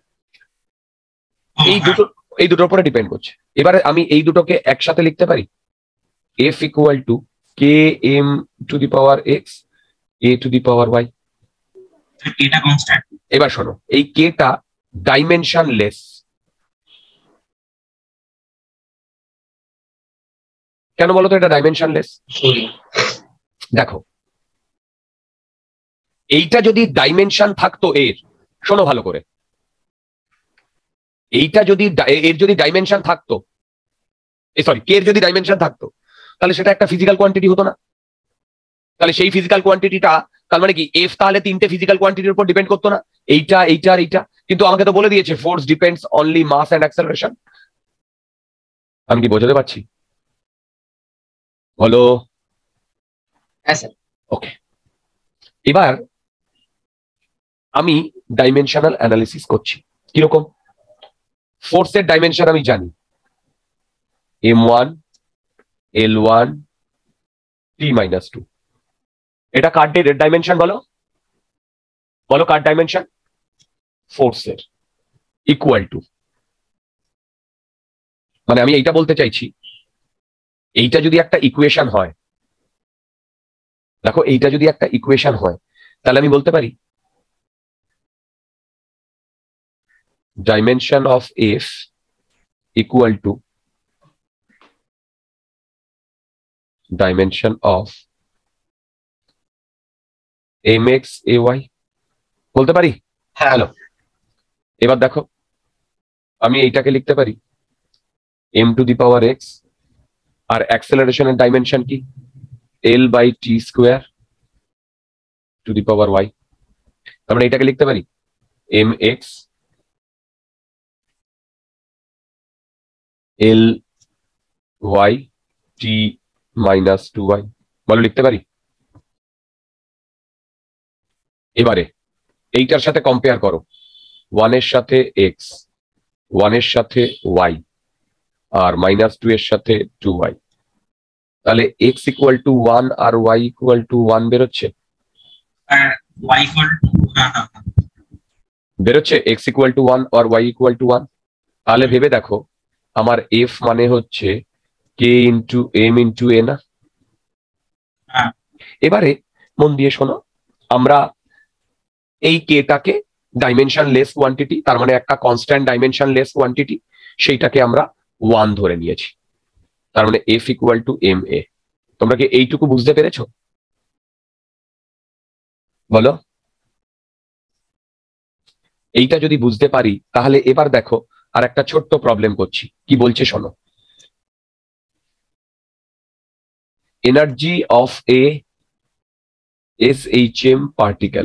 এই দুটোর উপরে ডিপেন্ড করছে। এবারে আমি এই দুটোকে একসাথে লিখতে পারি, F equal to K M to the power X A to the power Y. এটা কনস্ট্যান্ট। এবার শোনো, এই কেটা ডাইমেনশনলেস। কেন বলো তো এটা ডাইমেনশনলেস? দেখো, এইটা যদি ডাইমেনশন থাকতো এর, শোনো ভালো করে, এইটা যদি এর যদি ডাইমেনশন থাকতো, সরি কে এর যদি ডাইমেনশন থাকতো, তাহলে সেটা একটা ফিজিক্যাল কোয়ান্টিটি হতো না? তাহলে সেই ফিজিক্যাল কোয়ান্টিটিটা, তার মানে কি এফ তাহলে তিনটে ফিজিক্যাল কোয়ান্টিটির উপর ডিপেন্ড করতো না, এইটা এইটা আর এইটা। কিন্তু আমাকে তো বলে দিয়েছে force depends only mass and acceleration. আমি কি বোঝাতে পারছি? বলো। ওকে, এবার আমি ডাইমেনশনাল অ্যানালিসিস করছি। কিরকম? ফোর্সের ডাইমেনশন আমি জানি, m1 l1 t-2। এটা কার ডাইমেনশন? বলো বলো, কার ডাইমেনশন? ফোর্সের। ইকুয়াল টু, মানে আমি এইটা বলতে চাইছি, এইটা যদি একটা ইকুয়েশন হয়, দেখো এইটা যদি একটা ইকুয়েশন হয়, তাহলে আমি বলতে পারি dimension of f equal to dimension of mx ay, বলতে পারি? হ্যালো, এবার দেখো, আমি এইটাকে লিখতে পারি m to the power x, আর অ্যাক্সেলারেশনের ডাইমেনশন কি? l by T square to the power y। আমরা এটাকে লিখতে পারি mx l y t minus 2y। বলো, লিখতে পারি? এবারে এইটার সাথে কম্পেয়ার করো, 1 এর সাথে x, 1 এর সাথে y, আর -2 এর সাথে 2y। তাহলে x ইকুয়াল টু 1 আর y ইকুয়াল টু 1 বেরোচ্ছে। বেরোচ্ছে x ইকুয়াল টু 1 আর y ইকুয়াল টু 1। তাহলে ভেবে দেখো, আমার f মানে হচ্ছে k into m into a না? এবারে মন দিয়ে শোনো, আমরা এই কেটাকে ডাইমেনশন লেস কোয়ান্টিটি, তার মানে একটা কনস্ট্যান্ট ডাইমেনশন লেস কোয়ান্টিটি, সেইটাকে আমরা 1 ধরে নিয়েছি। তার মানে f equal to M A. তোমরা কি এইটুকু বুঝতে পেরেছো? বলো। এইটা যদি বুঝতে পারি, তাহলে এবার দেখো আর একটা ছোট্ট প্রবলেম করছি। কি বলছে শোনো, energy of a SHM particle.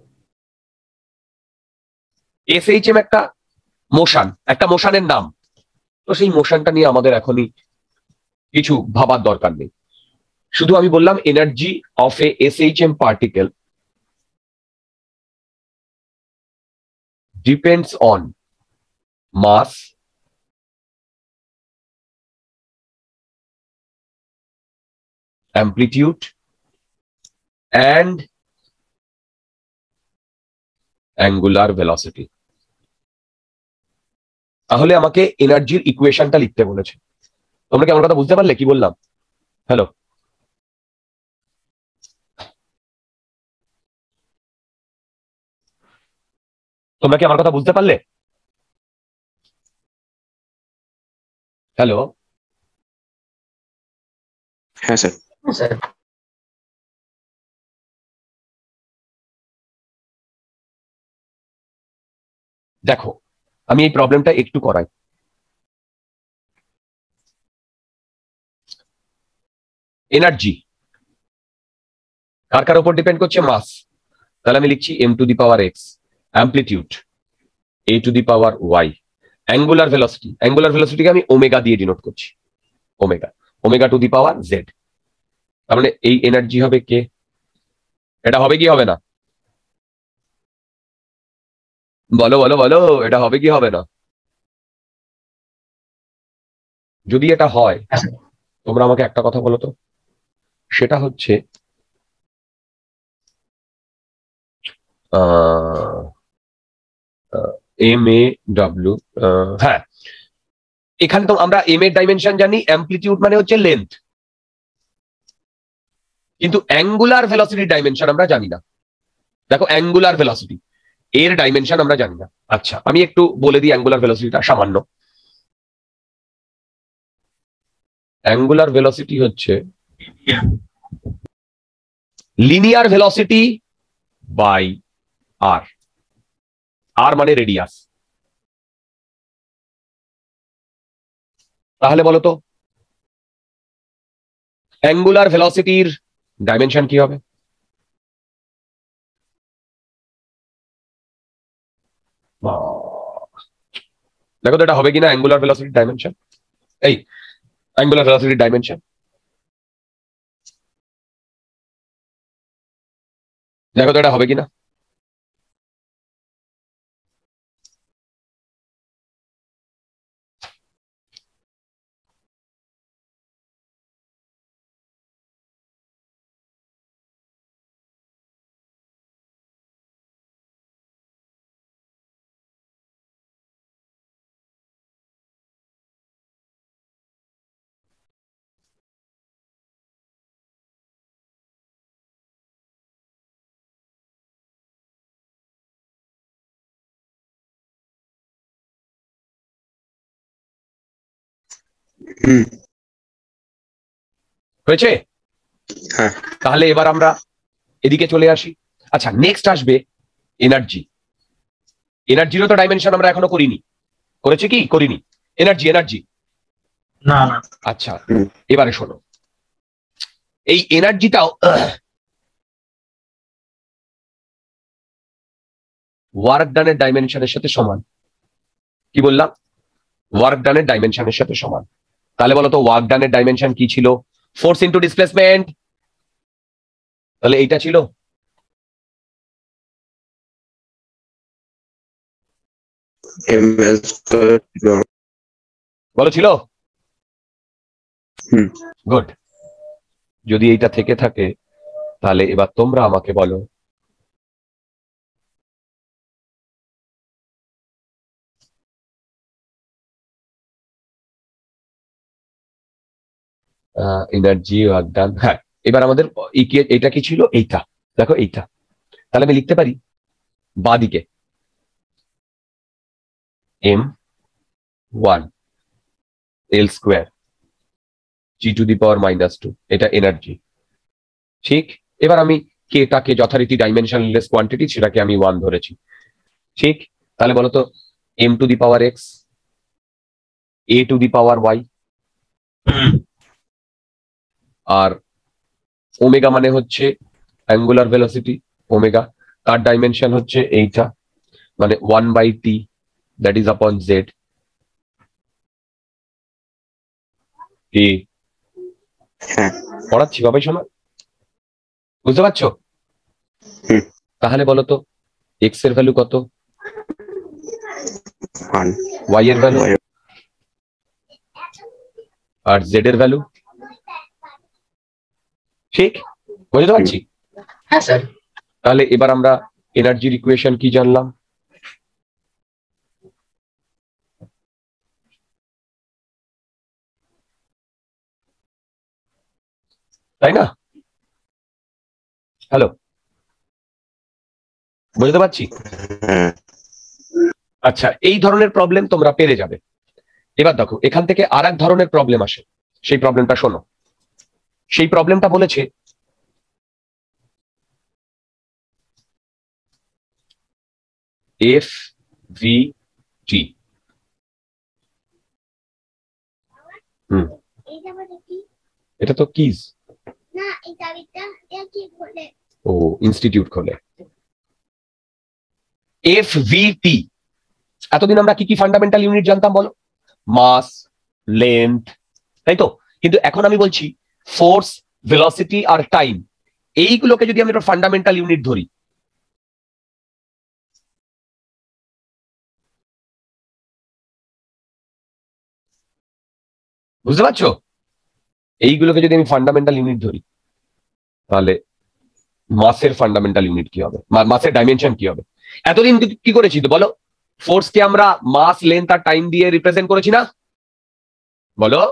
SHM একটা মোশনের নাম, তো সেই মোশনটা নিয়ে আমাদের এখনই কিছু ভাবার দরকার নেই। শুধু আমি বললাম energy of a SHM particle depends on mass, amplitude and angular velocity. তাহলে আমাকে এনার্জির ইকুয়েশনটা লিখতে বলেছে। তোমরা কি আমার কথা বুঝতে পারলে কি বললাম? হ্যালো, তোমরা কি আমার কথা বুঝতে পারলে? হ্যালো, হ্যাঁ স্যার। স্যার দেখো আমি এই প্রবলেমটা একটু করাই। এনার্জি কার কার উপর ডিপেন্ড করছে? মাস। তাহলে আমি লিখছি m to the power x, amplitude a to the power y, angular velocity, angular ভেলোসিটিকে আমি ওমেগা দিয়ে ডিনোট করছি, omega, omega to the power z। তার মানে এই এনার্জি হবে কে? এটা হবে কি হবে না? বলো বলো বলো, এটা হবে কি হবে না? যদি এটা হয় তোমরা আমাকে একটা কথা বলো তো, সেটা হচ্ছে এম এ ডাব্লিউ, হ্যাঁ এখানে তো আমরা এম এর ডাইমেনশন জানি, অ্যামপ্লিটিউড মানে হচ্ছে লেন্থ, কিন্তু অ্যাঙ্গুলার ভেলোসিটির ডাইমেনশন আমরা জানি না। দেখো অ্যাঙ্গুলার ভেলোসিটি এর ডাইমেনশন আমরা জানি না। আচ্ছা আমি একটু বলে দিই অ্যাঙ্গুলার ভেলোসিটিটা সামান্য। অ্যাঙ্গুলার ভেলোসিটি হচ্ছে linear velocity by R, R মানে রেডিয়াস। তাহলে বলো তো অ্যাঙ্গুলার ভেলোসিটির ডাইমেনশন কি হবে? দেখো তো এটা হবে কিনা অ্যাঙ্গুলার ভেলোসিটির ডাইমেনশন, এই অ্যাঙ্গুলার ভেলোসিটির ডাইমেনশন দেখো তো এটা হবে কিনা। হুম। হয়েছে? হ্যাঁ। তাহলে এবার আমরা এদিকে চলে আসি। আচ্ছা নেক্সট আসবে এনার্জি। এনার্জিরও তো ডাইমেনশন আমরা এখনো করিনি, করেছি কি করিনি? এনার্জি, এনার্জি না না। আচ্ছা এবারে শোনো, এই এনার্জিটাও ওয়ার্ক ডানের ডাইমেনশনের সাথে সমান। কি বললাম? ওয়ার্ক ডানের ডাইমেনশনের সাথে সমান। তাহলে বলো তো ওয়ার্ক ডানের ডাইমেনশন কি ছিল? Force into displacement. তাহলে এইটা ছিল। বলো ছিল? গুড। যদি এইটা থেকে থাকে তাহলে এবার তোমরা আমাকে বলো এনার্জি ওয়ার্ক ডান। হ্যাঁ এবার আমাদের এটা কি ছিল? এইটা দেখো এইটা। তাহলে আমি লিখতে পারি বাদিকে m1 l square g to the power -2, এটা এনার্জি। ঠিক, এবার আমি কেটাকে যথারীতি ডাইমেনশনলেস কোয়ান্টিটি, সেটাকে আমি 1 ধরেছি। ঠিক, তাহলে বলো তো m to the power x, a to the power y, আর ওমেগা মানে হচ্ছে অ্যাঙ্গুলার ভেলোসিটি, ওমেগা তার ডাইমেনশন হচ্ছে এইটা, মানে 1/t দ্যাট ইজ আপন z। কি পড়াচ্ছি বাবাই শোনা? বুঝতে পারছো? তাহলে বলো তো x এর ভ্যালু কত, y এর ভ্যালু, আর z এর ভ্যালু। ঠিক, বুঝতে পারছি? হ্যাঁ স্যার। তাহলে এবার আমরা এনার্জির ইকুয়েশন কি জানলাম? তাই না? হ্যালো, বুঝতে পারছি? আচ্ছা, এই ধরনের প্রবলেম তোমরা পেরে যাবে। এবার দেখো, এখান থেকে আর এক ধরনের প্রবলেম আসে। সেই প্রবলেমটা শোনো। সেই প্রবলেমটা বলেছে এফ ভি টি। এটা তো কিজ। ও, ইনস্টিটিউট খোলে। এফ ভি টি, এতদিন আমরা কি কি ফান্ডামেন্টাল ইউনিট জানতাম বলো? মাস, লেন্থ, তাই তো? কিন্তু এখন আমি বলছি ফোর্স, ভেলোসিটি আর টাইম, এইগুলোকে যদি আমি একটা ফান্ডামেন্টাল ইউনিট ধরি, বুঝতে পারছো? এইগুলোকে যদি আমি ফান্ডামেন্টাল ইউনিট ধরি, তাহলে মাসের ফান্ডামেন্টাল ইউনিট কি হবে, মাসের ডাইমেনশন কি হবে? এতদিন কি করেছি তো বলো? ফোর্সকে আমরা মাস, লেন্থ আর টাইম দিয়ে রিপ্রেজেন্ট করেছি না? বলো।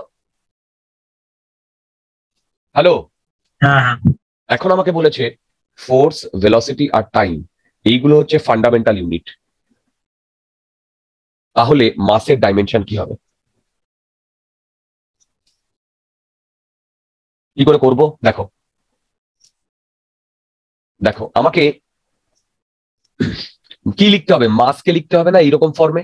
হ্যালো, এখন আমাকে বলেছে ফোর্স, ভেলোসিটি আর টাইম, এইগুলো হচ্ছে ফান্ডামেন্টাল ইউনিট। তাহলে মাসের ডাইমেনশন কি হবে? কি করে করব? দেখো দেখো, আমাকে কি লিখতে হবে? মাসকে লিখতে হবে না এইরকম ফর্মে,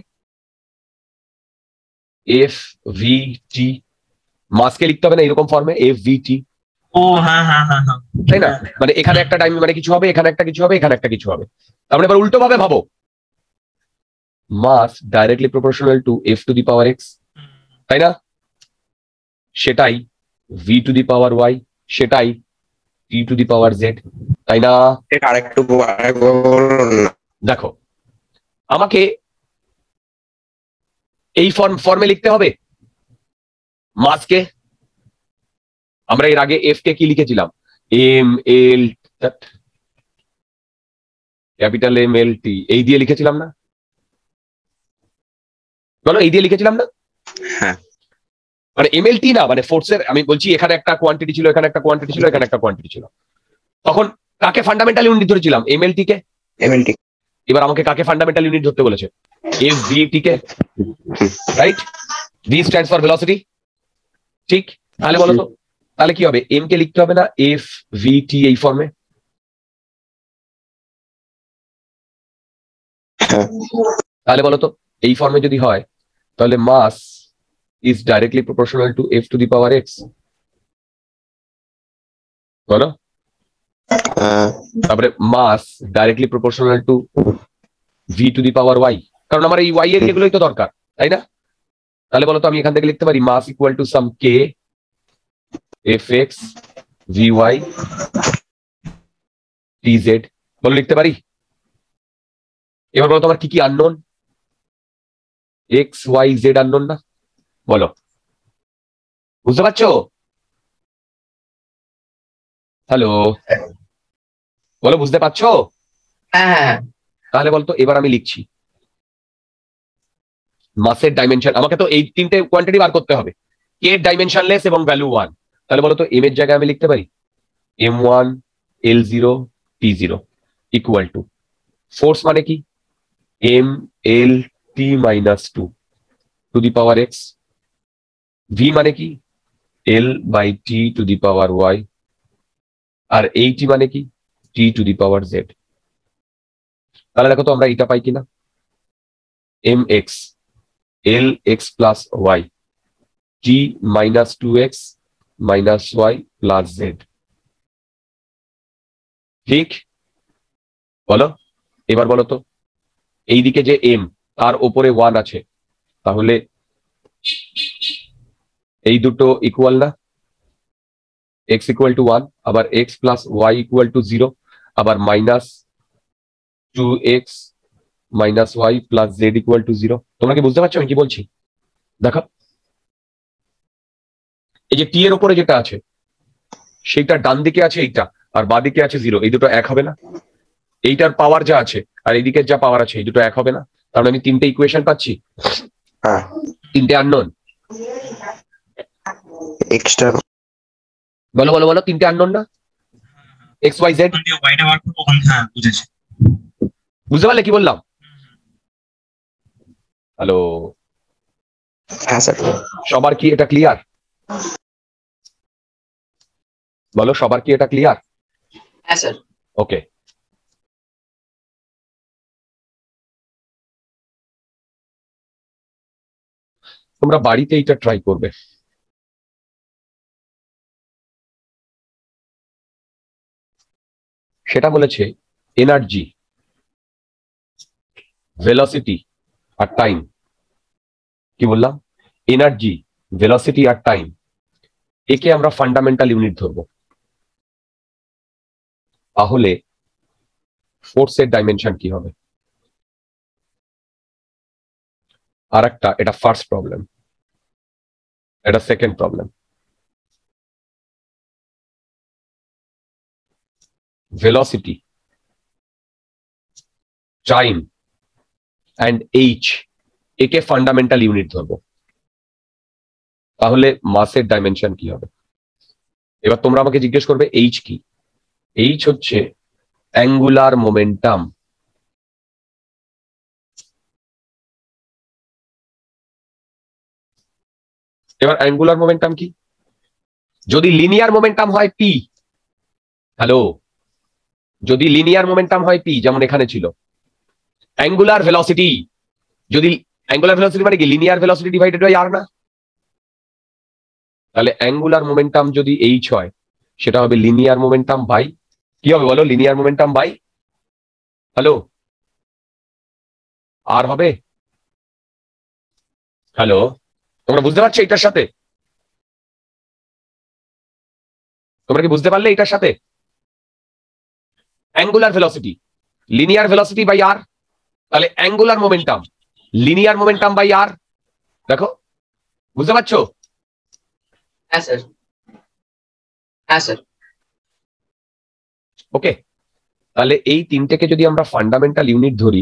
এফ ভি টি। মাসকে লিখতে হবে না এরকম ফর্মে, এফ ভি টি। ও হ্যাঁ হ্যাঁ হ্যাঁ হ্যাঁ, তাই না? মানে এখানে একটা টাইম মানে কিছু হবে, এখানে একটা কিছু হবে, এখানে একটা কিছু হবে। তার মানে এবার উল্টো ভাবে ভাবো, mass directly proportional to F to the power X, তাই না? সেটাই V to the power Y, সেটাই T to the power Z, তাই না? এটা আরেকটু বলুন না। দেখো, আমাকে এই ফর্মে লিখতে হবে মাসকে। আমরা এর আগে এফ কে কি লিখেছিলাম? M L, capital M L T, এই দিয়ে লিখেছিলাম না? বলো, এই দিয়ে লিখেছিলাম না? হ্যাঁ, মানে এম এল টি না, মানে ফোর্সের আমি বলছি, এখানে একটা কোয়ান্টিটি ছিল, এখানে একটা কোয়ান্টিটি ছিল, এখানে একটা কোয়ান্টিটি ছিল। তখন কাকে ফান্ডামেন্টাল ইউনিট ধরেছিলাম? এম এল টি কে। এমএলটি। এবার আমাকে কাকে ফান্ডামেন্টাল ইউনিট ধরতে বলেছে? এফ ভি টি কে, right? V stands for velocity, ঠিক? তাহলে বলো তো, তাহলে কি হবে? এম কে লিখতে হবে না এফ ভি টি এই ফর্মে? তাহলে বলো তো, এই ফর্মে যদি হয়, তাহলে mass is directly proportional to F to the power x, বলো। তারপরে mass directly proportional to v to the power y, কারণ আমার এই ওয়াই এর এগুলোই তো দরকার, তাই না? তাহলে বলো তো, আমি এখান থেকে লিখতে পারি mass equal to some k f x v y t z, বলো লিখতে পারি? এবার বলো তোমার কি কি unknown? X y z unknown না? বলো, বুঝতে পারছো? হ্যালো, বলো, বুঝতে পারছো? হ্যাঁ, তাহলে বলতো, এবার আমি লিখছি মাসের ডাইমেনশন। আমাকে তো এই তিনটে কোয়ান্টিটি বার করতে হবে, কে ডাইমেনশনলেস এবং ভ্যালু 1। তাহলে বলো তো, এম এর জায়গায় আমি লিখতে পারি m1 l0 t0 equal to force মানে কি? m l t minus 2 to the power x, v মানে কি? l by t to the power y, আর এই t মানে কি? t to the power z। তাহলে দেখো তো আমরা এটা পাই কিনা? mx l x plus y t minus 2x minus y plus z, ঠিক? বলো, এবার বলো তো, এইদিকে যে m, তার ওপরে 1 আছে, তাহলে এই দুটো ইকুয়াল না? x ইকুয়াল টু 1, আবার x plus y equal to 0, আবার minus 2x minus y plus z equal to 0। তোমরা কি বুঝতে পারছো আমি কি বলছি? দেখো, এই যে টি এর উপরে যেটা আছে, সেইটা ডান দিকে আছে এইটা, আর বাঁ দিকে আছে 0, এই দুটো এক হবে না? এইটার পাওয়ার যা আছে আর এইদিকে যা পাওয়ার আছে, এই দুটো এক হবে না? কারণ আমি তিনটে ইকুয়েশন পাচ্ছি, হ্যাঁ, তিনটে আননোন। এক্সট্রা বলো বলো বলো, তিনটে আননোন না, এক্স ওয়াই জেড। ওয়াইটা বার করবো ওখানে, হ্যাঁ বুঝেছি। বুঝতে পারলে কি বললাম? হ্যালো, হ্যাঁ স্যার। সবার কি এটা ক্লিয়ার? বলো, সবার কি এটা ক্লিয়ার? হ্যাঁ স্যার। ওকে, তোমরা বাড়িতে এটা ট্রাই করবে। সেটা বলেছে এনার্জি, ভেলোসিটি আর টাইম। কি বললাম? এনার্জি, ভেলোসিটি আর টাইম, একে আমরা ফান্ডামেন্টাল ইউনিট ধরবো। তাহলে ফোর্সের ডাইমেনশন কি হবে? আর একটা, এটা ফার্স্ট প্রবলেম, এটা second problem. Velocity, time and h, একে ফান্ডামেন্টাল ইউনিট ধরবো। তাহলে মাসের ডাইমেনশন কি হবে? এবার তোমরা আমাকে জিজ্ঞেস করবে এইচ কি? এইচ হচ্ছে অ্যাঙ্গুলার মোমেন্টাম। এবার অ্যাঙ্গুলার মোমেন্টাম কি? যদি লিনিয়ার মোমেন্টাম হয় পি, হ্যালো, যদি লিনিয়ার মোমেন্টাম হয় পি, যেমন এখানে ছিল, অ্যাঙ্গুলার ভেলোসিটি, যদি অ্যাঙ্গুলার ভেলোসিটি মানে কি? Linear velocity divided by r না? তাহলে অ্যাঙ্গুলার মোমেন্টাম যদি এইচ হয়, সেটা হবে লিনিয়ার মোমেন্টাম বাই, কি হবে বলো? Linear momentum by, hello, r হবে? হ্যালো, তোমরা বুঝতে পারছো এটার সাথে? তোমরা কি বুঝতে পারলে এটার সাথে? Angular velocity, linear velocity by r, তাহলে angular momentum, linear momentum by r. দেখো, বুঝতে পারছো? হ্যাঁ স্যার। হ্যাঁ স্যার। ওকে, তাহলে এই তিনটেকে যদি আমরা ফান্ডামেন্টাল ইউনিট ধরি,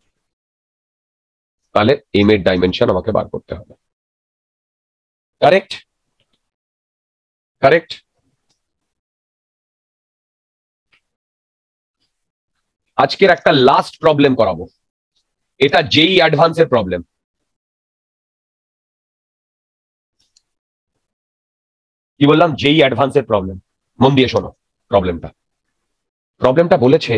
তাহলে এম এর ডাইমেনশন আমাকে বার করতে হবে। কারেক্ট? কারেক্ট? আজকের একটা লাস্ট প্রবলেম করাবো, এটা যেই অ্যাডভান্সের প্রবলেম। কি বললাম? যেই অ্যাডভান্সের প্রবলেম। মন দিয়ে শোনো প্রবলেমটা। প্রবলেমটা বলেছে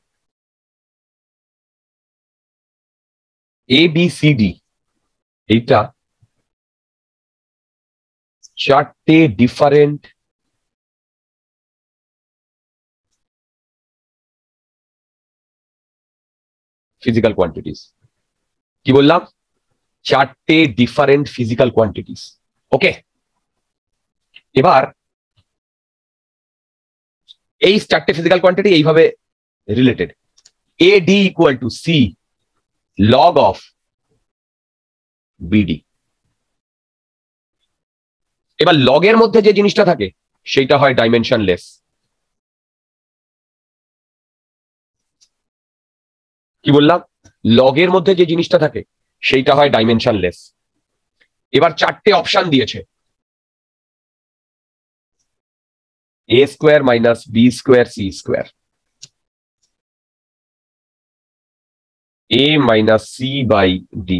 এ বি সি ডি, এইটা চারটে ডিফারেন্ট ফিজিক্যাল কোয়ান্টিটিস। কি বললাম? চারটে ডিফারেন্ট ফিজিক্যাল কোয়ান্টিটিস। ওকে, এবার এই চারটে ফিজিক্যাল কোয়ান্টিটি এইভাবে related, a d equal to c log of b d. এবার লগের মধ্যে যে জিনিসটা থাকে সেইটা হয় ডাইমেনশনলেস। কি বললাম? লগের মধ্যে যে জিনিসটা থাকে সেইটা হয় ডাইমেনশনলেস। এবার চারটে অপশন দিয়েছে, a square minus b square c square, a minus c by d,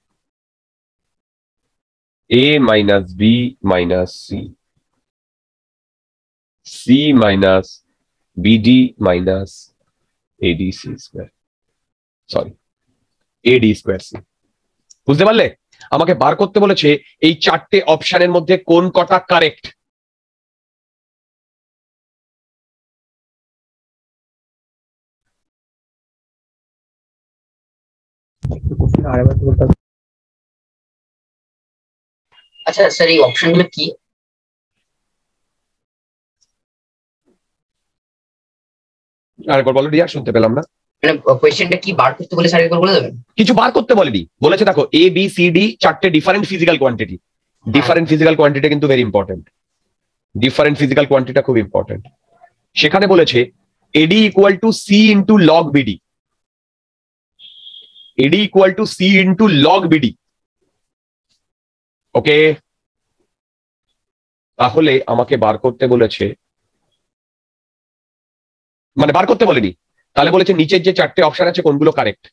a minus b minus c, c minus b d minus a d c square, sorry a d square c. বুঝতে পারলে? আমাকে বার করতে বলেছে এই চারটে অপশনের মধ্যে কোন কটা কারেক্ট। আচ্ছা স্যার, এই অপশনগুলো কি? আরেকবার বলো রিয়া, শুনতে পেলাম না। মানে কোয়েশ্চেনটা কি বার করতে বলে স্যার একবার বলে দেবেন? কিছু বার করতে বলেনি, বলেছে দেখো এ বি সি ডি চারটে different physical quantity. Different physical কোয়ান্টিটি কিন্তু ভেরি ইম্পর্টেন্ট, ডিফারেন্ট ফিজিক্যাল কোয়ান্টিটিটা খুব ইম্পর্টেন্ট। সেখানে বলেছে a d equal to c into log b d, a d equal to c into log b d. Okay, তাহলে আমাকে বার করতে বলেছে, মানে বার করতে বলেনি, তাহলে বলেছে নিচের যে চারটে অপশন আছে কোনগুলো কারেক্ট।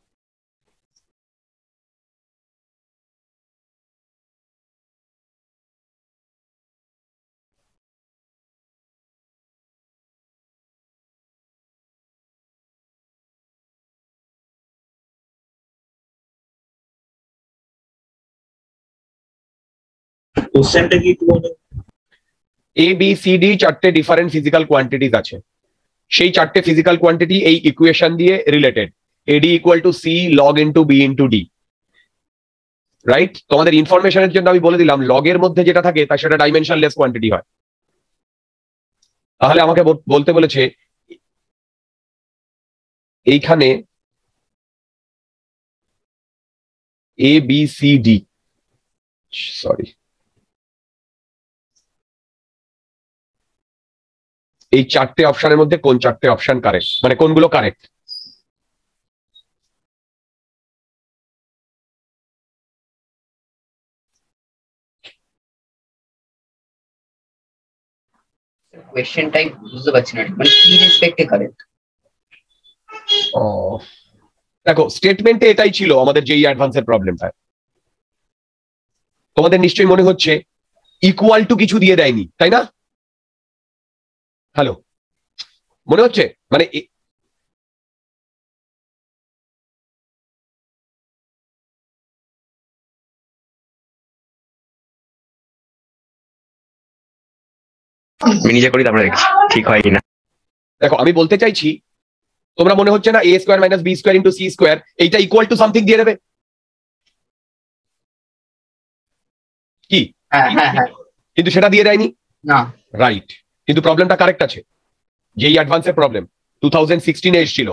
কোশ্চেনটা কি একটু বলুন? এ বি সি ডি চারটে ডিফারেন্ট ফিজিক্যাল কোয়ান্টিটিস আছে, সেই চারটে ফিজিক্যাল কোয়ান্টিটি এই ইকুয়েশন দিয়ে related, a d equal to c log into b into d, right? তোমাদের ইনফরমেশনের জন্য আমি বলে দিলাম লগের মধ্যে যেটা থাকে তা সেটা ডাইমেনশনলেস কোয়ান্টিটি হয়। তাহলে আমাকে বলতে বলেছে এইখানে a B C d, sorry, এই চারটে অপশনের মধ্যে কোন চারটে অপশন কারেক্ট, মানে কোনগুলো কারেক্ট। কোয়েশ্চেনটাই বুঝতে পারছি না, মানে কি রেসপেক্টে কারেক্ট? ও দেখো, স্টেটমেন্টে এটাই ছিল আমাদের যেই অ্যাডভান্সের প্রবলেমটা। তোমাদের নিশ্চয়ই মনে হচ্ছে ইকুয়াল টু কিছু দিয়ে দেয়নি, তাই না? হ্যালো, মনে হচ্ছে মানে আমি নিজে করি তারপরে দেখছি ঠিক হয় কিনা। দেখো আমি বলতে চাইছি, তোমরা মনে হচ্ছে না a square minus b square into c square এইটা ইকুয়াল টু সামথিং দিয়ে দেবে কি? হ্যাঁ হ্যাঁ হ্যাঁ। কিন্তু সেটা দিয়ে দেয়নি, না, রাইট। কিন্তু প্রবলেমটা কারেক্ট আছে, যেই অ্যাডভান্সের প্রবলেম 2016 এসেছিল।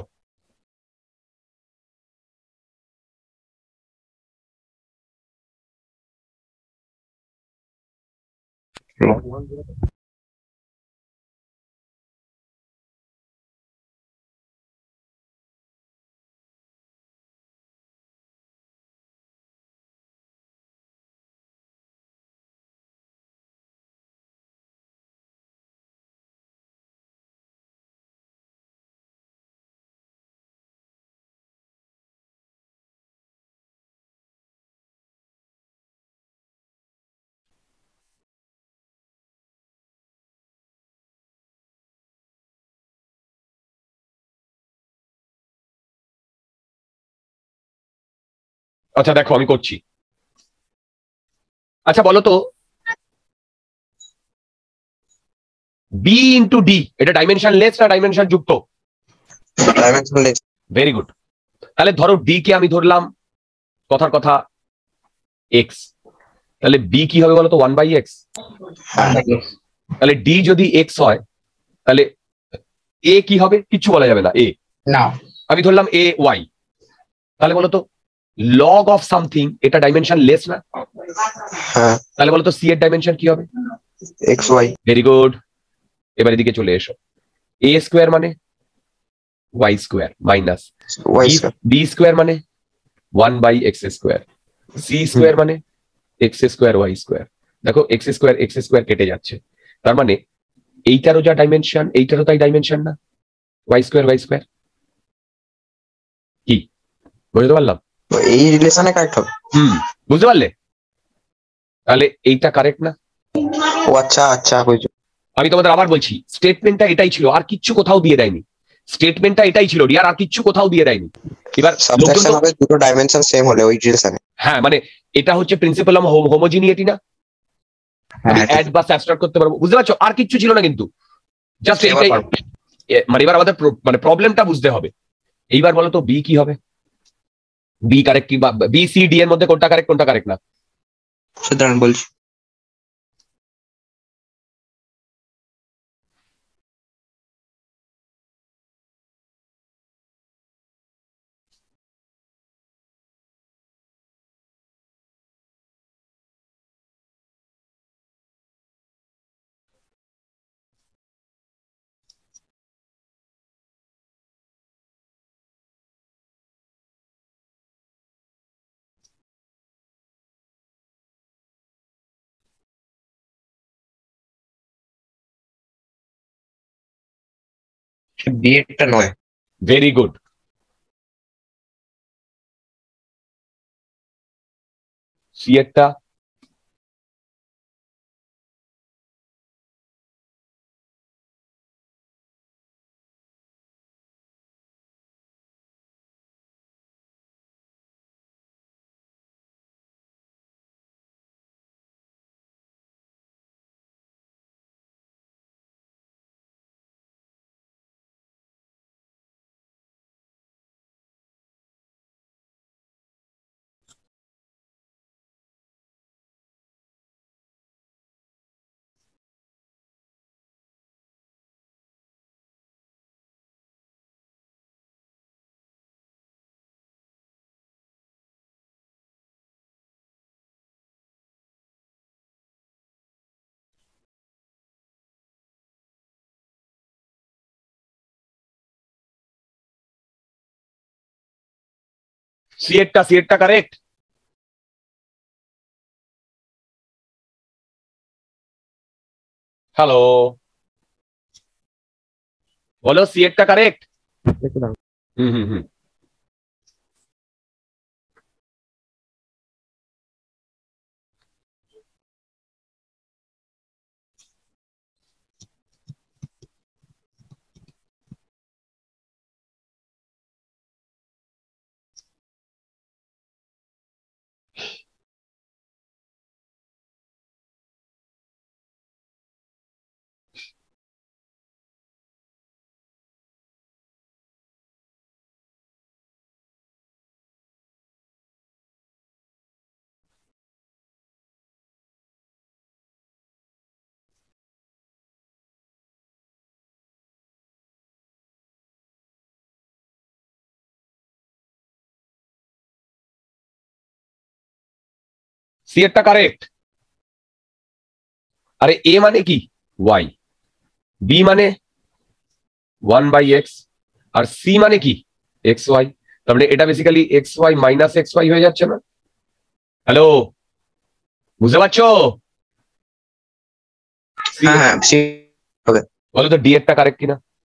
আচ্ছা দেখো আমি করছি। আচ্ছা বলো তো, বি ইন্টু ডি এটা ডাইমেনশন লেস না ডাইমেনশন যুক্ত? ডাইমেনশনলেস। Very good. তাহলে ধরো ডি কে আমি ধরলাম কথার কথা এক্স, তাহলে বি কি হবে বলো তো? 1/x। তাহলে ডি যদি এক্স হয় তাহলে এ কি হবে? কিচ্ছু বলা যাবে না, এ। না, আমি ধরলাম এ ওয়াই, তাহলে বলতো লগ অফ সামথিং এটা ডাইমেনশন লেস না? হ্যাঁ, তাহলে বলতো সি এর ডাইমেনশন কি হবে? X y. Very good. এবার এদিকে চলে এসো, এ স্কোয়ার মানে y square minus y b square মানে 1/x স্কোয়ার, সি স্কোয়ার মানে এক্স স্কোয়ার ওয়াই স্কোয়ার। দেখো এক্স স্কোয়ার কেটে যাচ্ছে, তার মানে এইটারও যা ডাইমেনশন এইটারও তাই ডাইমেনশন না? ওয়াই স্কোয়ার কি বুঝতে পারলাম? এই রিলেশনে কারেক্ট হবে। বুঝতে পারলে? তাহলে এইটা কারেক্ট না? ও আচ্ছা আচ্ছা বুঝছো। আমি তোমাদের আবার বলছি, স্টেটমেন্টটা এটাই ছিল, আর কিচ্ছু কোথাও দিয়ে দেয়নি। স্টেটমেন্টটা এটাই ছিল ডিয়ার, আর কিচ্ছু কোথাও দিয়ে দেয়নি। এবার লোকজন সাবট্রাকশন তো- হবে দুটো ডাইমেনশন সেম হলে ওই রিলেশনে। হ্যাঁ মানে এটা হচ্ছে প্রিন্সিপাল অফ হোমোজিনিটি না? আমি অ্যাড বা সাবট্রাক্ট করতে পারবো, বুঝতে পারছো? আর কিচ্ছু ছিল না কিন্তু, জাস্ট এইটাই। মানে এবার আমাদের মানে প্রবলেমটা বুঝতে হবে। এইবার বলো তো বি কি হবে? বি কারেক্ট কি, বা বি সি ডি এর মধ্যে কোনটা কারেক্ট না? সেটা আমি বলছি। বিয়েটা নয়। Very good. সি এরটা সি এরটা কারেক্ট। হ্যালো, বলো সি এরটা কারেক্ট। হুম হুম হুম। সি এরটা কারেক্ট। আরে এ মানে কি? ওয়াই। বি মানে 1/x, আর সি মানে কি? X y. তার মানে এটা basically x y minus x y হয়ে যাচ্ছে না? হ্যালো, বুঝতে পারছো? হ্যাঁ হ্যাঁ বলো তো ডি এরটা কারেক্ট কিনা?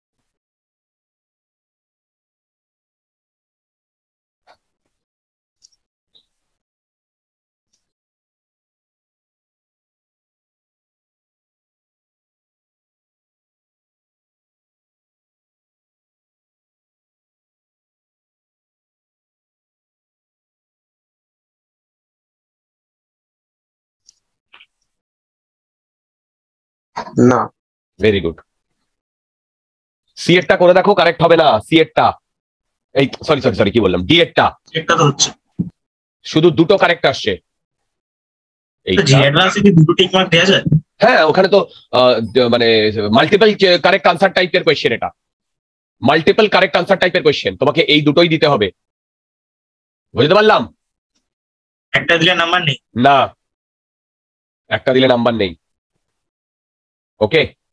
না। Very good. সি এরটা করে দেখো, কারেক্ট হবে না। সি এরটা, এই সরি সরি সরি, কি বললাম, ডি এরটা একটা তো হচ্ছে শুধু দুটো কারেক্ট আসছে। এইটা জি অ্যাডভান্সে কি দুটো টিক মার্ক দেওয়া যায়? হ্যাঁ, ওখানে তো মানে মাল্টিপল কারেক্ট আনসার টাইপের কোয়েশ্চেন। এটা মাল্টিপল কারেক্ট আনসার টাইপের কোয়েশ্চেন, তোমাকে এই দুটোই দিতে হবে। বুঝতে পারলাম? একটা দিলে নাম্বার নেই? না, একটা দিলে নাম্বার নেই। ওকে।